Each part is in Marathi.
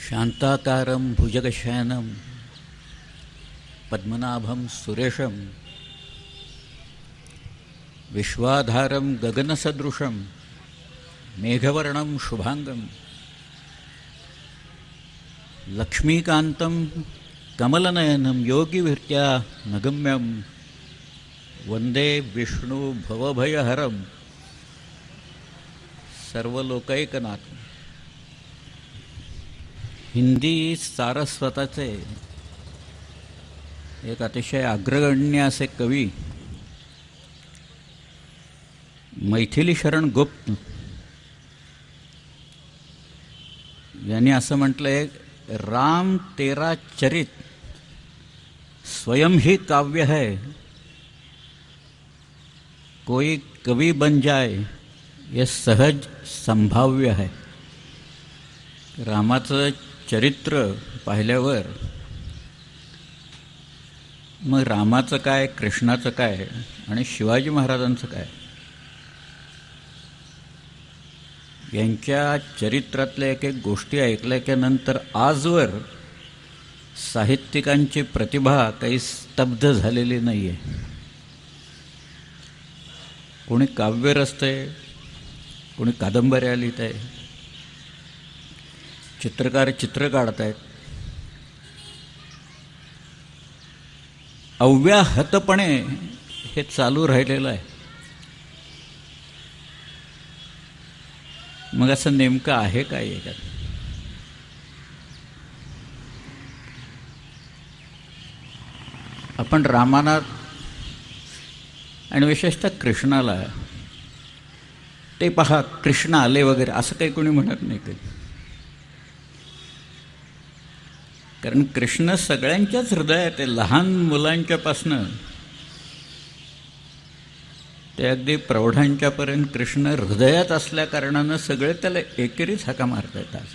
शांताकारं भुजगशयनं पद्मनाभं सुरेशं विश्वाधारं गगनसदृशं मेघवर्णं शुभांगं लक्ष्मीकान्तं कमलनयनं योगिभिर्त्या नगम्यं वंदे विष्णु भवभयहरं सर्वलोकैकनाथं. हिंदी सारस्वताचे एक अतिशय अग्रगण्य असे कवी मैथिली शरण गुप्त यांनी असं म्हटलंय, राम तेरा चरित स्वयं ही काव्य है, कोई कवि बन जाए यह सहज संभाव्य है. रामाचं चरित्र पाहिल्यावर मग रामाचं काय, कृष्णाचं काय आणि शिवाजी महाराजांचं काय, यांच्या चरित्रातल्या एक एक गोष्टी ऐकल्यानंतर आजवर साहित्यिकांची प्रतिभा काही स्तब्ध झालेली नाही आहे. कोणी काव्य रचतंय, कोणी कादंबऱ्या लिहित आहे, चित्रकार चित्र काढत आहेत. अव्याहतपणे हे चालू राहिलेलं आहे. मग असं नेमकं आहे काय याच्यात? आपण रामाना आणि विशेषतः कृष्णाला ते पहा कृष्ण आले वगैरे असं काही कोणी म्हणत नाही कधी. कारण कृष्ण सगळ्यांच्याच हृदयात आहे. लहान मुलांच्यापासनं ते अगदी प्रौढांच्यापर्यंत कृष्ण हृदयात असल्या कारणानं सगळे त्याला एकेरीच हाका मारता येतात.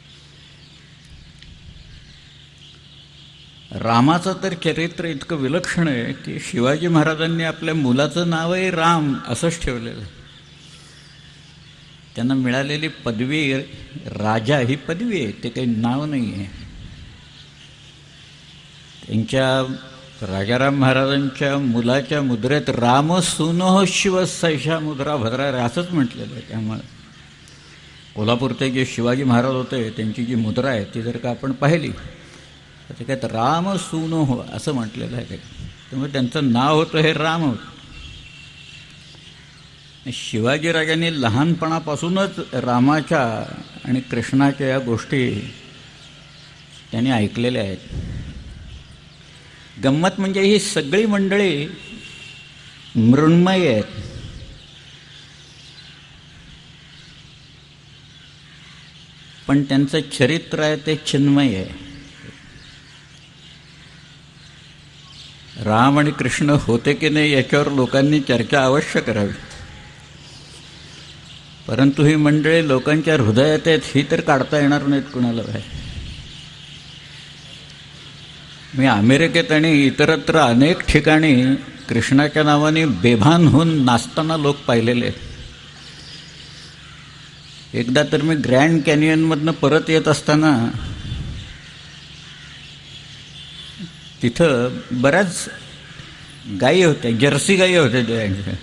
रामाचं तर चरित्र इतकं विलक्षण आहे की शिवाजी महाराजांनी आपल्या मुलाचं नावही राम असंच ठेवलेलं आहे. त्यांना मिळालेली पदवी राजा ही पदवी आहे, ते काही नाव नाही आहे. त्यांच्या राजाराम महाराजांच्या मुलाच्या मुद्रेत राम सुनो शिव सैषा मुद्रा भद्रा असंच म्हटलेलं आहे. त्यामुळे कोल्हापूरचे जे शिवाजी महाराज होते त्यांची जी मुद्रा आहे ती जर का आपण पाहिली तर ते काय राम सुनो हो असं म्हटलेलं आहे. त्यामुळे त्यांचं नाव होतं हे राम होतं. शिवाजीराजांनी लहानपणापासूनच रामाच्या आणि कृष्णाच्या या गोष्टी त्यांनी ऐकलेल्या आहेत. गंमत म्हणजे ही सगळी मंडळी मृण्मयी आहेत. पण त्यांचं चरित्र आहे ते चिन्मय आहे. राम आणि कृष्ण होते की नाही याच्यावर लोकांनी चर्चा अवश्य करावी. परंतु ही मंडळी लोकांच्या हृदयात आहेत ही तर काढता येणार नाहीत कुणाला बाहेर. मी अमेरिकेत आणि इतरत्र अनेक ठिकाणी कृष्णाच्या नावाने बेभान होऊन नाचताना लोक पाहिलेले आहेत. एकदा तर मी ग्रँड कॅनियनमधनं परत येत असताना तिथं बऱ्याच गायी होत्या, जर्सी गायी होत्या. त्यांच्या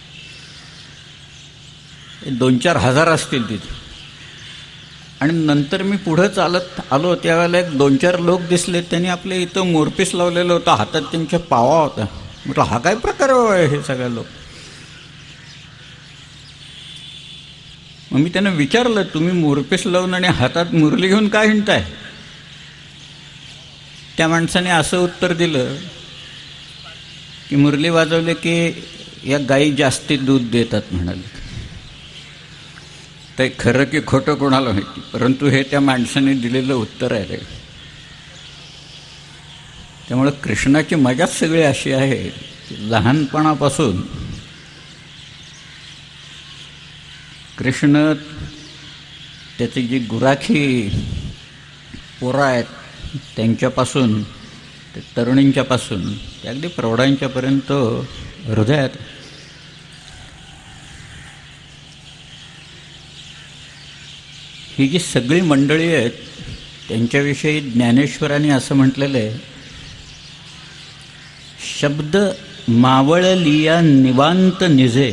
2-4 हजार असतील तिथे. आणि नंतर मी पुढं चालत आलो त्यावेळेला एक 2-4 लोक दिसले. त्यांनी आपले इथं मोरपीस लावलेलं होतं, हातात त्यांच्या पावा होता. म्हटलं हा काय प्रकार आहे हे सगळे लोक. मग मी त्यांना विचारलं, तुम्ही मोरपीस लावून आणि हातात मुरली घेऊन काय हिंडताय? त्या माणसाने असं उत्तर दिलं की मुरली वाजवले की या गायी जास्ती दूध देतात म्हणाले. ते खरं की खोटं कोणाला माहिती, परंतु हे त्या माणसाने दिलेलं उत्तर आहे. त्यामुळे कृष्णाची मजाच सगळी अशी आहे की लहानपणापासून कृष्ण त्याची जी गुराखी पोरं आहेत त्यांच्यापासून ते तरुणींच्यापासून ते अगदी प्रौढांच्यापर्यंत हृदयात. ही जी सगळी मंडळी आहेत त्यांच्याविषयी ज्ञानेश्वरांनी असं म्हटलेलं आहे, शब्द मावळलिया निवांत निजे,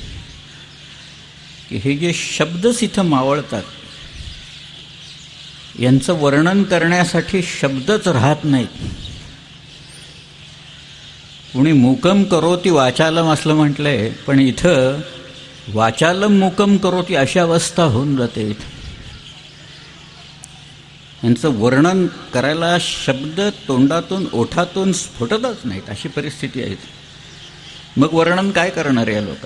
की हे जे शब्दच इथं मावळतात यांचं वर्णन करण्यासाठी शब्दच राहत नाहीत. कुणी मूकम करोती वाचालम असलं म्हटलंय, पण इथं वाचालम मूकम करोती अशी अवस्था होऊन जाते. यांचं वर्णन करायला शब्द तोंडातून ओठातून स्फुटतच नाहीत, अशी परिस्थिती आहे. मग वर्णन काय करणार या लोक?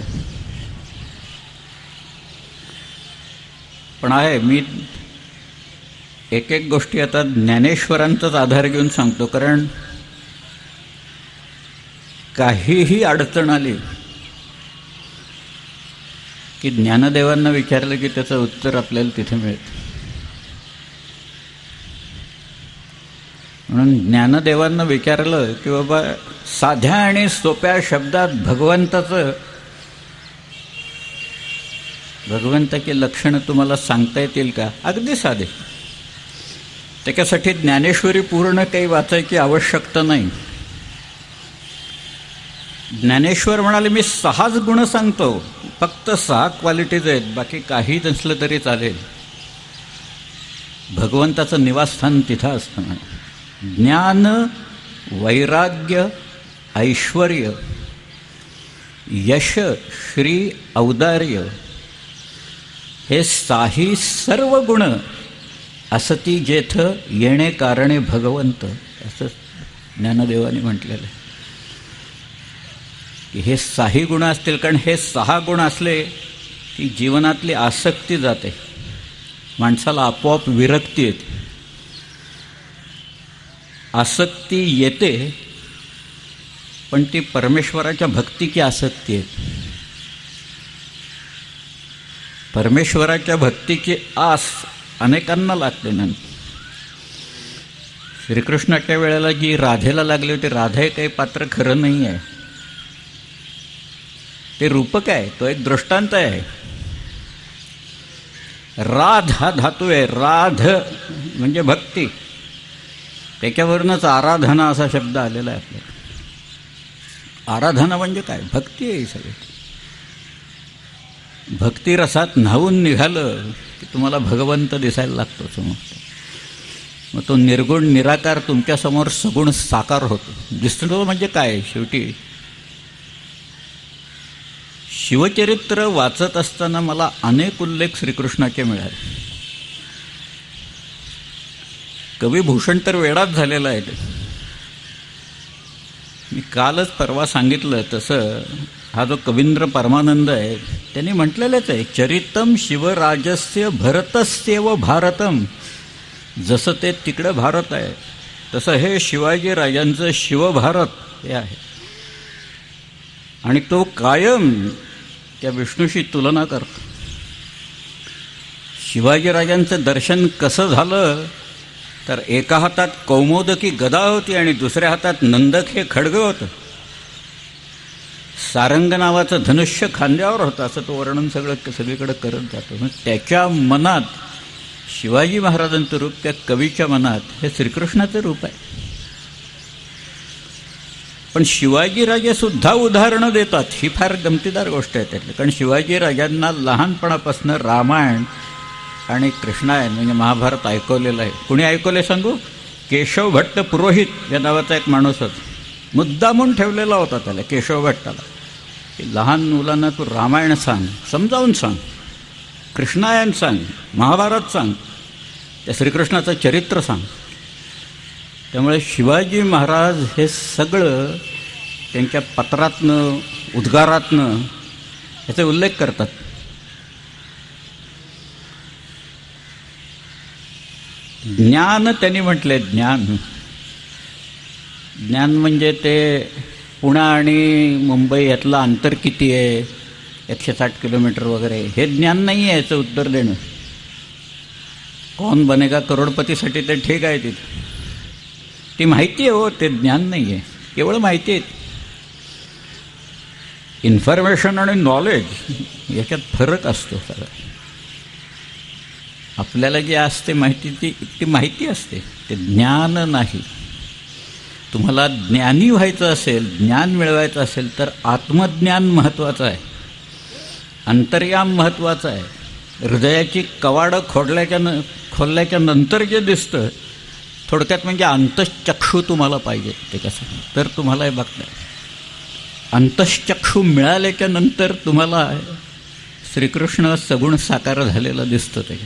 पण आहे, मी एक एक गोष्टी आता ज्ञानेश्वरांचाच आधार घेऊन सांगतो, कारण काहीही अडचण आली की ज्ञानदेवांना विचारलं की त्याचं उत्तर आपल्याला तिथे मिळतं. म्हणून ज्ञानदेवांना विचारलं की बाबा, साध्या आणि सोप्या शब्दात भगवंताची लक्षणं तुम्हाला सांगता येतील का? अगदी साधे. त्याच्यासाठी ज्ञानेश्वरी पूर्ण काही वाचायची आवश्यकता नाही. ज्ञानेश्वर म्हणाले, मी 6च गुण सांगतो, फक्त 6 क्वालिटीज आहेत, बाकी काही नसलं तरी चालेल. भगवंताचं निवासस्थान तिथं असतं. ज्ञान, वैराग्य, ऐश्वर्य, यश, श्री, औदार्य हे 6 सर्व गुण असती जेथ येणे कारणे भगवंत, असं ज्ञानदेवाने म्हटलेलं आहे. की हे 6 गुण असतील, कारण हे 6 गुण असले की जीवनातली आसक्ती जाते, माणसाला आपोआप विरक्ती येते. आसक्ती येते, पण ती परमेश्वराच्या भक्तीची आसक्ती आहे. परमेश्वराच्या भक्तीची आस अनेकांना लागते ना. श्रीकृष्णाच्या वेळेला जी राधेला लागली होती, राधा हे काही पात्र खरं नाही आहे, ते रूपक आहे, तो एक दृष्टांत आहे. राध हा धातू आहे, राध म्हणजे भक्ती, त्याच्यावरूनच आराधना असा शब्द आलेला आहे आपल्याला. आराधना म्हणजे काय? भक्ती आहे सगळी. भक्तिरसात न्हावून निघालं की तुम्हाला भगवंत दिसायला लागतो समोर. मग तो निर्गुण निराकार तुमच्यासमोर सगुण साकार होतो. दिसतो म्हणजे काय? शेवटी शिवचरित्र वाचत असताना मला अनेक उल्लेख श्रीकृष्णाचे मिळाले. कवी भूषण तर वेडाच झालेला आहे. मी कालच परवा सांगितलं तसं हा जो कवींद्र परमानंद आहे त्यांनी म्हटलेलंच आहे, चरितम शिवराजस्य भरतस्येव भारतम. जसं ते तिकडं भारत आहे तसं हे शिवाजी राजांचं शिवभारत हे आहे. आणि तो कायम त्या विष्णूशी तुलना करतो. शिवाजीराजांचं दर्शन कसं झालं तर एका हातात कौमोदकी गदा होती आणि दुसऱ्या हातात नंदक हे खड्ग होतं. सारंग नावाचं धनुष्य खांद्यावर होतं. असं तो वर्णन सगळीकडे करत जातो. मग त्याच्या मनात शिवाजी महाराजांचं रूप, त्या कवीच्या मनात हे श्रीकृष्णाचं रूप आहे. पण शिवाजीराजे सुद्धा उदाहरणं देतात. ही फार गमतीदार गोष्ट आहे त्यातली. कारण शिवाजीराजांना लहानपणापासून रामायण आणि कृष्णायन म्हणजे महाभारत ऐकवलेलं आहे. कुणी ऐकवले सांगू? केशव भट्ट पुरोहित या नावाचा एक माणूस होता. मुद्दामून ठेवलेला होता त्याला, केशव भट्टाला, की लहान मुलांना तू रामायण सांग, समजावून सांग, कृष्णायन सांग, महाभारत सांग, त्या श्रीकृष्णाचं चरित्र सांग. त्यामुळे शिवाजी महाराज हे सगळं त्यांच्या पत्रातनं उद्गारातनं याचा उल्लेख करतात. ज्ञान त्यांनी म्हटले, ज्ञान ज्ञान म्हणजे ते पुणे आणि मुंबई यातलं अंतर किती आहे, 160 किलोमीटर वगैरे, हे ज्ञान नाही आहे याचं उत्तर देणं. कौन बनेगा करोडपतीसाठी ते ठीक आहे, तिथे ती माहिती आहे हो, ते ज्ञान नाही आहे, केवळ माहिती आहे. इन्फॉर्मेशन आणि नॉलेज याच्यात फरक असतो सगळा. आपल्याला जी असते माहिती ती माहिती असते, ते ज्ञान नाही. तुम्हाला ज्ञानी व्हायचं असेल, ज्ञान मिळवायचं असेल तर आत्मज्ञान महत्त्वाचं आहे, अंतर्याम महत्त्वाचं आहे. हृदयाची कवाडं खोलल्याच्या नंतर जे दिसतं, थोडक्यात म्हणजे अंतश्चक्षू तुम्हाला पाहिजे. ते कसं तर तुम्हाला हे बघता, अंतश्चक्षू मिळाल्याच्या नंतर तुम्हाला श्रीकृष्ण सगुण साकार झालेला दिसतं. ते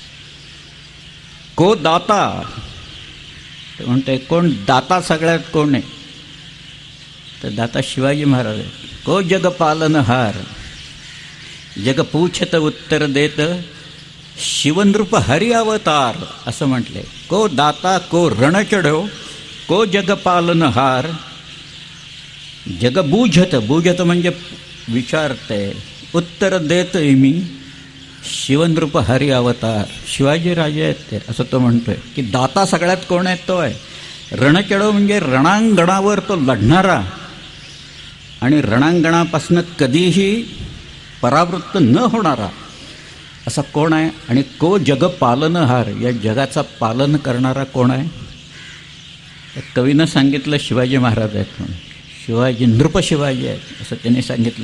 को दाता, ते म्हणते कोण दाता सगळ्यात कोण आहे, तर दाता शिवाजी महाराज आहे. को जग पालनहार, जग पूछत उत्तर देत, शिवनृप हरि अवतार असं म्हटले. को दाता को रण चढो, को जग पालनहार, जग बूझत म्हणजे विचारते, उत्तर देत मी, शिवनृप हरि अवतार. शिवाजी राजे आहेत ते, असं तो म्हणतोय की दाता सगळ्यात कोण आहे, तो आहे. रणचढो म्हणजे रणांगणावर तो लढणारा आणि रणांगणापासून कधीही परावृत्त न होणारा असा कोण आहे. आणि को जग पालनहार, या जगाचा पालन करणारा कोण आहे. त्या कवीनं सांगितलं शिवाजी महाराज आहेत म्हणून. शिवाजी नृप शिवाजी आहेत असं त्यांनी सांगितलं.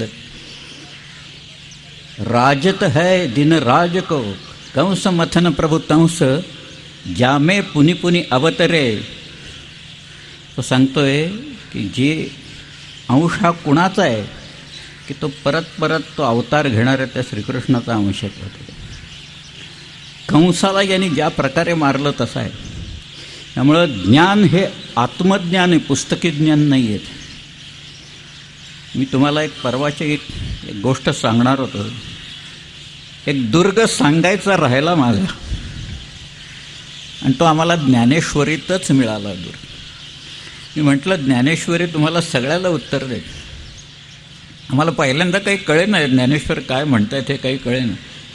राजत है दिन राज को, कंस मथन प्रभु तंस, जामे पुनि पुनि अवतरे. तो सांगतोय की जे अंश हा कुणाचा आहे की तो परत परत तो अवतार घेणाऱ्या त्या श्रीकृष्णाचा अंश आहे. कंसाला यांनी ज्या प्रकारे मारलं तसं आहे. त्यामुळं ज्ञान हे आत्मज्ञान आहे, पुस्तकी ज्ञान नाही आहे. मी तुम्हाला एक परवाची एक गोष्ट सांगणार होतो. एक दुर्ग सांगायचा राहिला माझा, आणि तो आम्हाला ज्ञानेश्वरीतच मिळाला दुर्ग. मी म्हटलं ज्ञानेश्वरी तुम्हाला सगळ्याला उत्तर देईल. आम्हाला पहिल्यांदा काही कळे नाही ज्ञानेश्वर काय म्हणतायत, हे काही कळे ना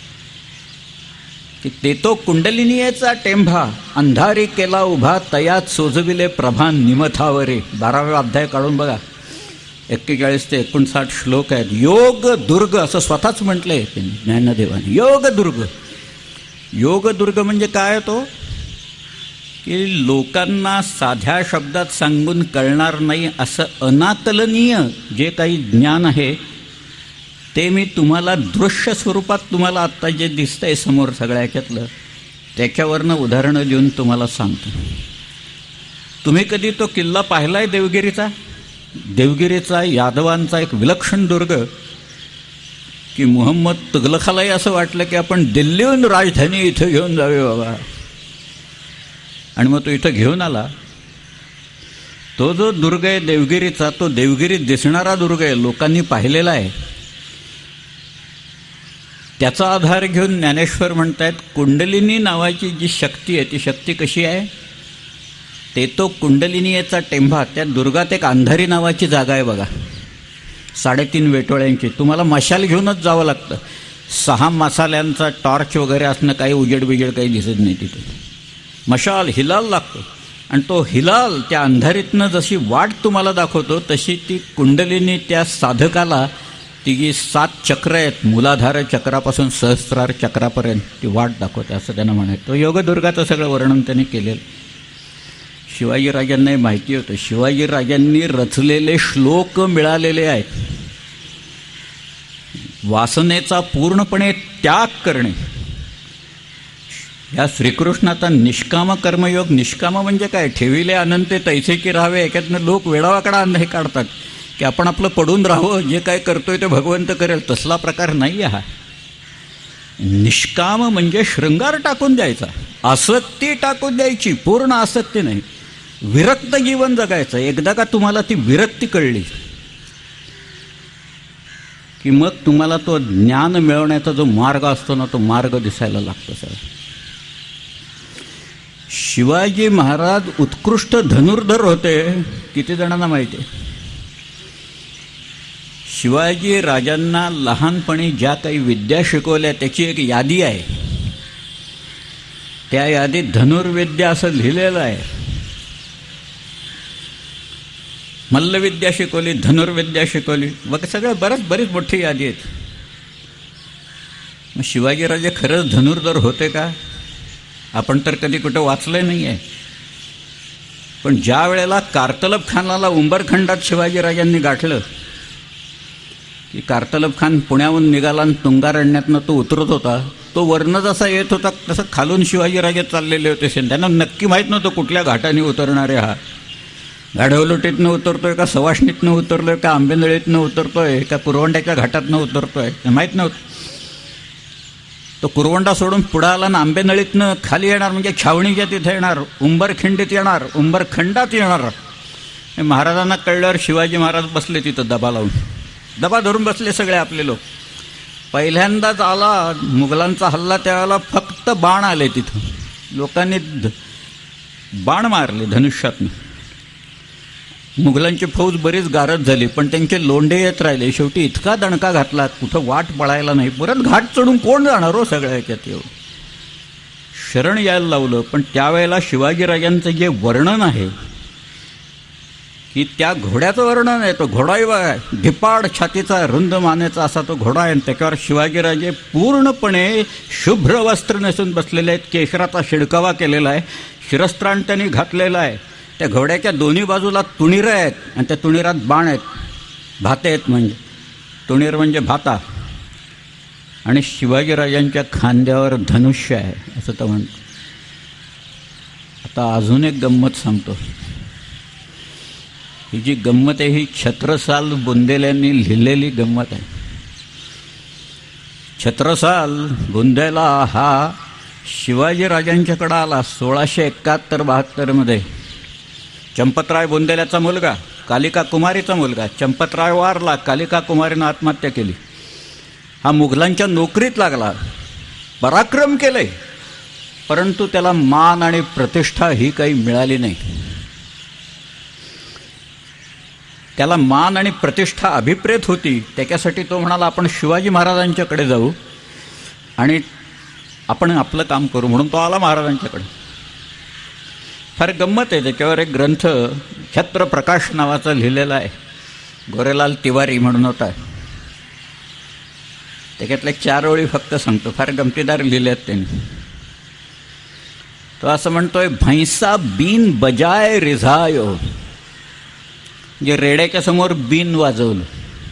की ते तो कुंडलिनीचा टेंभा, अंधारी केला उभा, तयात सोजविले प्रभा निमथावरे. 12वा अध्याय काढून बघा, 41 ते 59 श्लोक आहेत. योग दुर्ग असं स्वतःच म्हटलं आहे त्यांनी, ज्ञानदेवाने. योग दुर्ग, योग दुर्ग म्हणजे काय तो की लोकांना साध्या शब्दात सांगून कळणार नाही असं अनाकलनीय जे काही ज्ञान आहे ते मी तुम्हाला दृश्य स्वरूपात तुम्हाला आत्ता जे दिसतंय समोर सगळ्या ह्याच्यातलं, त्याच्यावरनं उदाहरणं देऊन तुम्हाला सांगतो. तुम्ही कधी तो किल्ला पाहिला आहे देवगिरीचा? देवगिरीचा यादवांचा एक विलक्षण दुर्ग की मुहम्मद तुघलकालाही असं वाटलं की आपण दिल्लीहून राजधानी इथं घेऊन जावे बाबा, आणि मग तो इथं घेऊन आला. तो जो दुर्ग आहे देवगिरीचा, तो देवगिरीत दिसणारा दुर्ग आहे, लोकांनी पाहिलेला आहे. त्याचा आधार घेऊन ज्ञानेश्वर म्हणतायत कुंडलिनी नावाची जी शक्ती आहे ती शक्ती कशी आहे. ते तो कुंडलिनीचा टेंभा, त्या दुर्गात एक अंधारी नावाची जागा आहे बघा, 3.5 वेटोळ्यांची. तुम्हाला मशाल घेऊनच जावं लागतं. 6 मसाल्यांचा टॉर्च वगैरे असणं काही उजेड बिजेड काही दिसत नाही तिथे. मशाल हिलाल लागतो, आणि तो हिलाल त्या अंधारीतनं जशी वाट तुम्हाला दाखवतो तशी ती कुंडलिनी त्या साधकाला, ती जी 7 चक्र आहेत, मूलाधार चक्रापासून सहस्रार चक्रापर्यंत ती वाट दाखवते असं त्यांना म्हणायचं. तो योगदुर्गाचं सगळं वर्णन त्यांनी केलेलं. शिवाजीराजांनाही माहिती होतं. शिवाजीराजांनी रचलेले श्लोक मिळालेले आहेत. वासनेचा पूर्णपणे त्याग करणे, या श्रीकृष्णाचा निष्काम कर्मयोग. निष्काम म्हणजे काय? ठेविले अनंते तैसे की राहावे. याच्यातनं लोक वेडावाकडा हे काढतात की आपण आपलं पडून राहावं, जे काय करतोय ते भगवंत करेल. तसला प्रकार नाही हा. निष्काम म्हणजे शृंगार टाकून द्यायचा, आसक्ती टाकून द्यायची, पूर्ण आसक्ती नाही. विरक्त जीवन जगायचं. एकदा का तुम्हाला ती विरक्ती कळली की मग तुम्हाला तो ज्ञान मिळवण्याचा जो मार्ग असतो ना, तो मार्ग दिसायला लागतो सर. शिवाजी महाराज उत्कृष्ट धनुर्धर होते, किती जणांना माहिती आहे. शिवाजी राजांना लहानपणी ज्या काही विद्या शिकवल्या त्याची एक यादी आहे. त्या यादीत धनुर्विद्या असं लिहिलेलं आहे. मल्लविद्या शिकवली, धनुर्विद्या शिकवली, बघ सगळं बरीच मोठी यादी आहेत. मग शिवाजीराजे खरंच धनुर्धर होते का? आपण तर कधी कुठं वाचलं नाही आहे. पण ज्या वेळेला कार्तलब खानाला उंबरखंडात शिवाजीराजांनी गाठलं की कार्तलब खान पुण्याहून निघाला आणि तुंगारण्यातनं तो उतरत होता, तो वर्ण जसा येत होता तसं खालून शिवाजीराजे चाललेले होते. त्यांना नक्की माहीत नव्हतं कुठल्या घाटाने उतरणारे. हा गाढवलोटीतनं उतरतोय का सवाष्णीतनं उतरलोय का आंबेनळीतनं उतरतोय का कुरवंड्याच्या घाटातनं उतरतोय माहीत नव्हतं. तो कुरवंडा सोडून पुढं आला ना आंबेनळीतनं खाली येणार म्हणजे छावणीच्या तिथे येणार, उंबरखिंडीत येणार, उंबरखंडात येणार. महाराजांना कळल्यावर शिवाजी महाराज बसले तिथं दबा लावून, दबा धरून बसले सगळे आपले लोक. पहिल्यांदाच आला मुघलांचा हल्ला, त्यावेळेला फक्त बाण आले तिथं. लोकांनी बाण मारले धनुष्यातनं. मुघलांची फौज बरीच गारद झाली, पण त्यांचे लोंढे येत राहिले. शेवटी इतका दणका घातला, कुठं वाट पळायला नाही. परत घाट चढून कोण जाणार हो सगळ्या ह्याच्यात. एवढं शरण यायला लावलं. पण त्यावेळेला शिवाजीराजांचं जे वर्णन आहे की त्या घोड्याचं वर्णन आहे, तो घोडाही बघा, धिपाड छातीचा रुंद मानेचा असा तो घोडा आहे. त्याच्यावर शिवाजीराजे पूर्णपणे शुभ्र वस्त्र नेसून बसलेले आहेत. केशराचा शिडकावा केलेला आहे, शिरस्त्राण त्यांनी घातलेला आहे. त्या घोड्याच्या दोन्ही बाजूला तुणीरं आहेत आणि त्या तुणीरात बाण आहेत, भाते आहेत. म्हणजे तुणीर म्हणजे भाता. आणि शिवाजीराजांच्या खांद्यावर धनुष्य आहे असं तर म्हणतो. आता अजून एक गंमत सांगतो. ही जी गंमत आहे ही छत्रसाल बुंदेल्यांनी लिहिलेली गंमत आहे. छत्रसाल बुंदेला हा शिवाजीराजांच्याकडं आला 1671-72 चंपतराय बुंदेल्याचा मुलगा, कालिका कुमारीचा मुलगा. चंपतराय वारला, कालिका कुमारीनं आत्महत्या केली. हा मुघलांच्या नोकरीत लागला, पराक्रम केले, परंतु त्याला मान आणि प्रतिष्ठा ही काही मिळाली नाही. त्याला मान आणि प्रतिष्ठा अभिप्रेत होती. त्याच्यासाठी तो म्हणाला आपण शिवाजी महाराजांच्याकडे जाऊ आणि आपण आपलं काम करू. म्हणून तो आला महाराजांच्याकडे. फार गंमत आहे. त्याच्यावर एक ग्रंथ छत्रप्रकाश नावाचा लिहिलेला आहे, गोरेलाल तिवारी म्हणून होता. त्याच्यातल्या 4 ओळी फक्त सांगतो, फार गमतीदार लिहिल्यात त्यांनी. तो असं म्हणतोय, भैंसा बीन बजाय रिझायो, जे रेड्याच्या समोर बीन वाजवलं.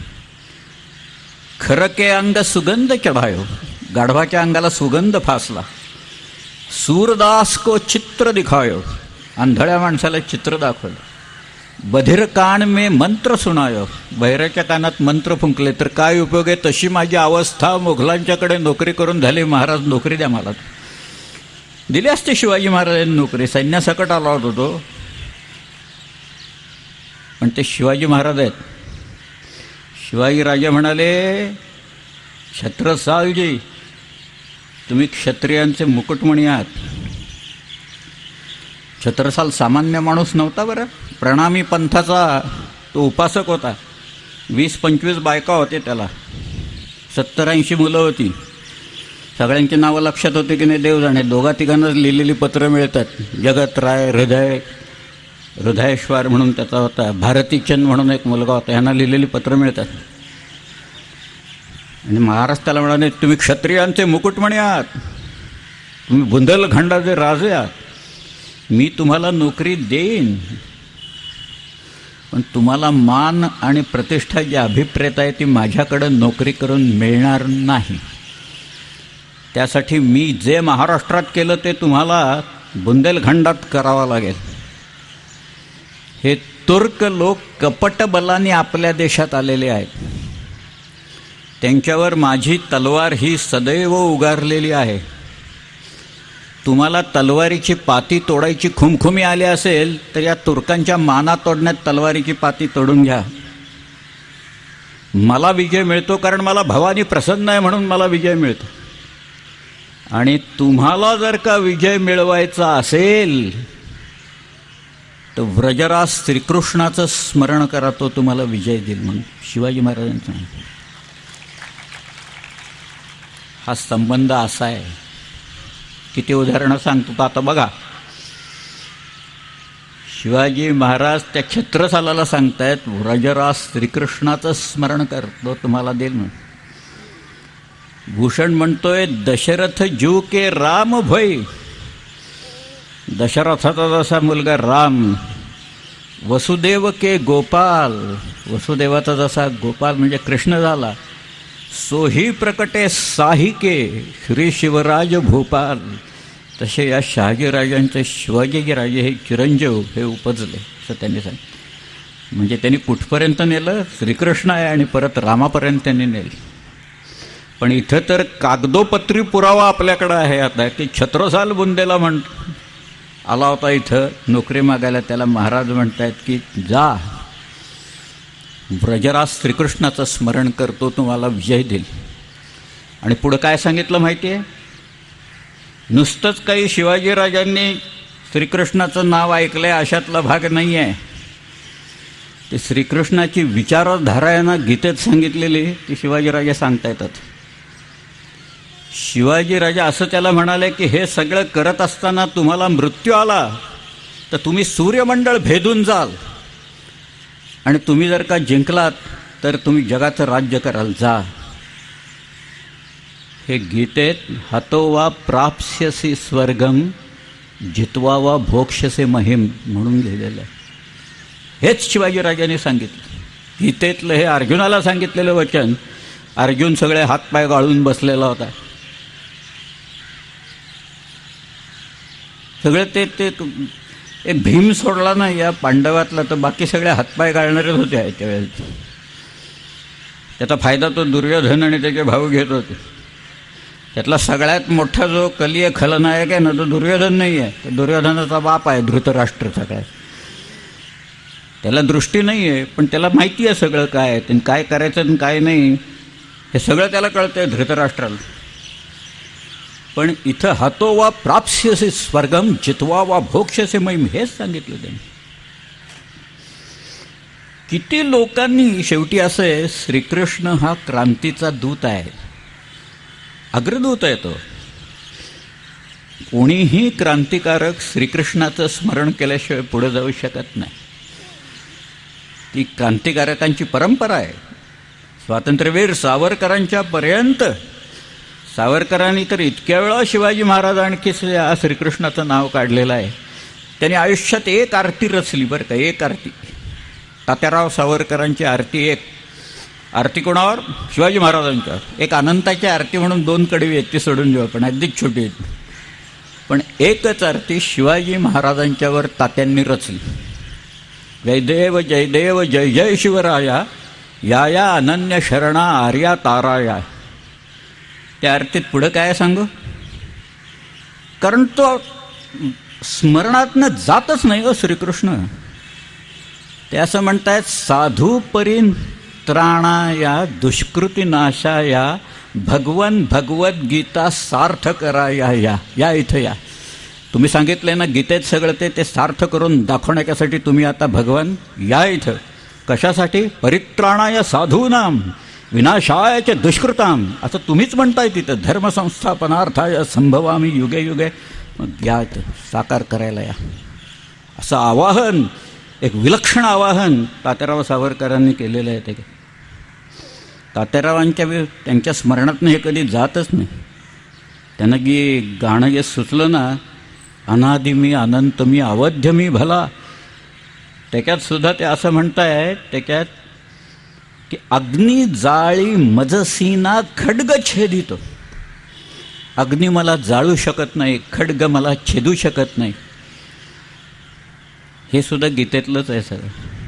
खरके अंग सुगंध चढायो, गाढवाच्या अंगाला सुगंध फासला. सूरदास को चित्र दिखायो, आंधळ्या माणसाला चित्र दाखवलं. बधिर कान में मंत्र सुनायो, बहिराच्या कानात मंत्र फुंकले. तर काय उपयोग आहे, तशी माझी अवस्था. मुघलांच्याकडे नोकरी करून झाली, महाराज नोकरी द्या मला. दिली असते शिवाजी महाराजांनी नोकरी, सैन्यासकट आला होता तो. पण ते शिवाजी महाराज आहेत. शिवाजीराजे म्हणाले, छत्रसालजी तुम्ही क्षत्रियांचे मुकुटमणी आहात. छत्रसाल सामान्य माणूस नव्हता बरं, प्रणामी पंथाचा तो उपासक होता. 20-25 बायका होते त्याला, 70-80 मुलं होती. सगळ्यांची नावं लक्षात होते की नाही देव जाणे. 2-3 लिहिलेली पत्रं मिळतात. जगतराय, हृदयेश्वर म्हणून त्याचा होता, भारतीचंद म्हणून एक मुलगा होता, ह्यांना लिहिलेली पत्रं मिळतात. आणि महाराज त्याला म्हणाले, तुम्ही क्षत्रियांचे मुकुटमणी आहात, तुम्ही बुंदेलखंडाचे राजे आहात, मी तुम्हाला नोकरी देईन, पण तुम्हाला मान आणि प्रतिष्ठा जी अभिप्रेत आहे ती माझ्याकडं नोकरी करून मिळणार नाही. त्यासाठी मी जे महाराष्ट्रात केलं ते तुम्हाला बुंदेलखंडात करावं लागेल. हे तुर्क लोक कपटबलाने आपल्या देशात आलेले आहेत. त्यांच्यावर माझी तलवार ही सदैव उगारलेली आहे. तुम्हाला तलवारीची पाती तोडायची खुमखुमी आली असेल तर या तुर्कांच्या माना तोडण्यात तलवारीची पाती तोडून घ्या. मला विजय मिळतो कारण मला भवानी प्रसन्न आहे म्हणून मला विजय मिळतो. आणि तुम्हाला जर का विजय मिळवायचा असेल तर व्रजराज श्रीकृष्णाचं स्मरण करा, तो तुम्हाला विजय देईल म्हणून शिवाजी महाराजांचा हा संबंध असा आहे. किती उदाहरणं सांगतो तर आता बघा. शिवाजी महाराज त्या छत्रसालाला सांगतायत व्रजराज श्रीकृष्णाचं स्मरण कर, तो तुम्हाला देईल म्हणून. भूषण म्हणतोय, दशरथ जीव के राम भय, दशरथाचा जसा मुलगा राम, वसुदेव के गोपाल, वसुदेवाचा जसा गोपाल म्हणजे कृष्ण झाला, सोही प्रकटे साहिके श्री शिवराज भूपाल, तसे या शहाजीराजांचे शिवाजीराजे हे चिरंजीव हे उपजले असं त्यांनी सांगितलं. म्हणजे त्यांनी कुठपर्यंत नेलं? श्रीकृष्ण आहे आणि परत रामापर्यंत त्यांनी नेलं. पण इथं तर कागदोपत्री पुरावा आपल्याकडं आहे आता की छत्रसाल बुंदेला आला होता इथं नोकरी मागायला. त्याला महाराज म्हणतायत की जा ब्रजराज श्रीकृष्णाचं स्मरण करतो, तुम्हाला विजय देईल. आणि पुढं काय सांगितलं माहिती आहे? नुसतंच काही शिवाजीराजांनी श्रीकृष्णाचं नाव ऐकलंय अशातला भाग नाही आहे. ते श्रीकृष्णाची विचारधारा यांना गीतेत सांगितलेली ती शिवाजीराजे सांगता येतात. शिवाजीराजा असं त्याला म्हणाले की हे सगळं करत असताना तुम्हाला मृत्यू आला तर तुम्ही सूर्यमंडळ भेदून जाल, आणि तुम्ही जर का जिंकलात तर तुम्ही जगाचं राज्य कराल. जा. हे गीतेत हतो वा प्राप्स्यसी स्वर्गम जित्वा वा भोक्ष्यसे महिम म्हणून लिहिलेलं आहे. हेच शिवाजीराजांनी सांगितलं. गीतेतलं हे अर्जुनाला सांगितलेलं वचन. अर्जुन सगळे हातपाय गाळून बसलेला होता. सगळे ते एक भीम सोडला ना या पांडवातला तर बाकी सगळे हातपाय गाळणारेच होते त्यावेळेस. त्याचा फायदा तो दुर्योधन आणि त्याचे भाऊ घेत होते. त्यातला सगळ्यात मोठा जो कलीय खलनायक आहे ना तो दुर्योधन नाही आहे. तो दुर्योधनाचा बाप आहे धृतराष्ट्र. सगळ्यात त्याला दृष्टी नाही आहे पण त्याला माहिती आहे सगळं काय आहे, त्यांनी काय करायचं आणि काय नाही हे सगळं त्याला कळतंय धृतराष्ट्राला. पण इथं हतो वा प्राप्स्यसे स्वर्गम जित्वा वा भोक्ष्यसे महिम हेच सांगितलं त्यांनी. किती लोकांनी शेवटी असं आहे, श्रीकृष्ण हा क्रांतीचा दूत आहे, अग्रदूत आहे तो. कोणीही क्रांतिकारक श्रीकृष्णाचं स्मरण केल्याशिवाय पुढे जाऊ शकत नाही. ती क्रांतिकारकांची परंपरा आहे. स्वातंत्र्यवीर सावरकरांच्या पर्यंत सावरकरांनी तर इतक्या वेळा शिवाजी महाराज आणखी श्रीकृष्णाचं नाव काढलेलं आहे. त्यांनी आयुष्यात एक आरती रचली बरं का, एक आरती. तात्याराव सावरकरांची आरती एक. आरती कोणावर? शिवाजी महाराजांच्यावर. एक अनंताची आरती म्हणून 2 कडवी आहेत ती सोडून देऊ आपण, अगदीच छोटी आहेत. पण एकच आरती शिवाजी महाराजांच्यावर तात्यांनी रचली. जयदेव जयदेव जय जय शिवराया या या अनन्य शरणा आर्या ताराया. त्या आरतीत पुढं काय सांगू? कारण तो स्मरणातनं जातच नाही हो श्रीकृष्ण. ते असं म्हणतायत साधू परीन त्राणाया दुष्कृती नाशाया भगवन भगवद्गीता सार्थ कराया. या इथं या. तुम्ही सांगितलंय ना गीतेत सगळं ते सार्थ करून दाखवण्यासाठी तुम्ही आता भगवान या इथं. कशासाठी? परित्राणाय साधूनाम विनाशाय दुष्कृताम असं तुम्हीच म्हणताय तिथं. धर्मसंस्थापनार्थाय संभवामी युगे युगे. मग या इथं साकार करायला या असं आवाहन, एक विलक्षण आवाहन तात्याराव सावरकरांनी केलेलं आहे. ते तात्यारावांच्या त्यांच्या स्मरणातनं हे कधी जातच नाही. त्यांना की गाणं जे सुचलं ना, अनादि मी अनंत मी अवध्य मी भला, त्याच्यात सुद्धा ते असं म्हणताय त्याच्यात की अग्नी जाळी मजसीना खड्ग छेदितो. अग्नी मला जाळू शकत नाही, खड्ग मला छेदू शकत नाही. हे सुद्धा गीतेतलंच आहे सगळं.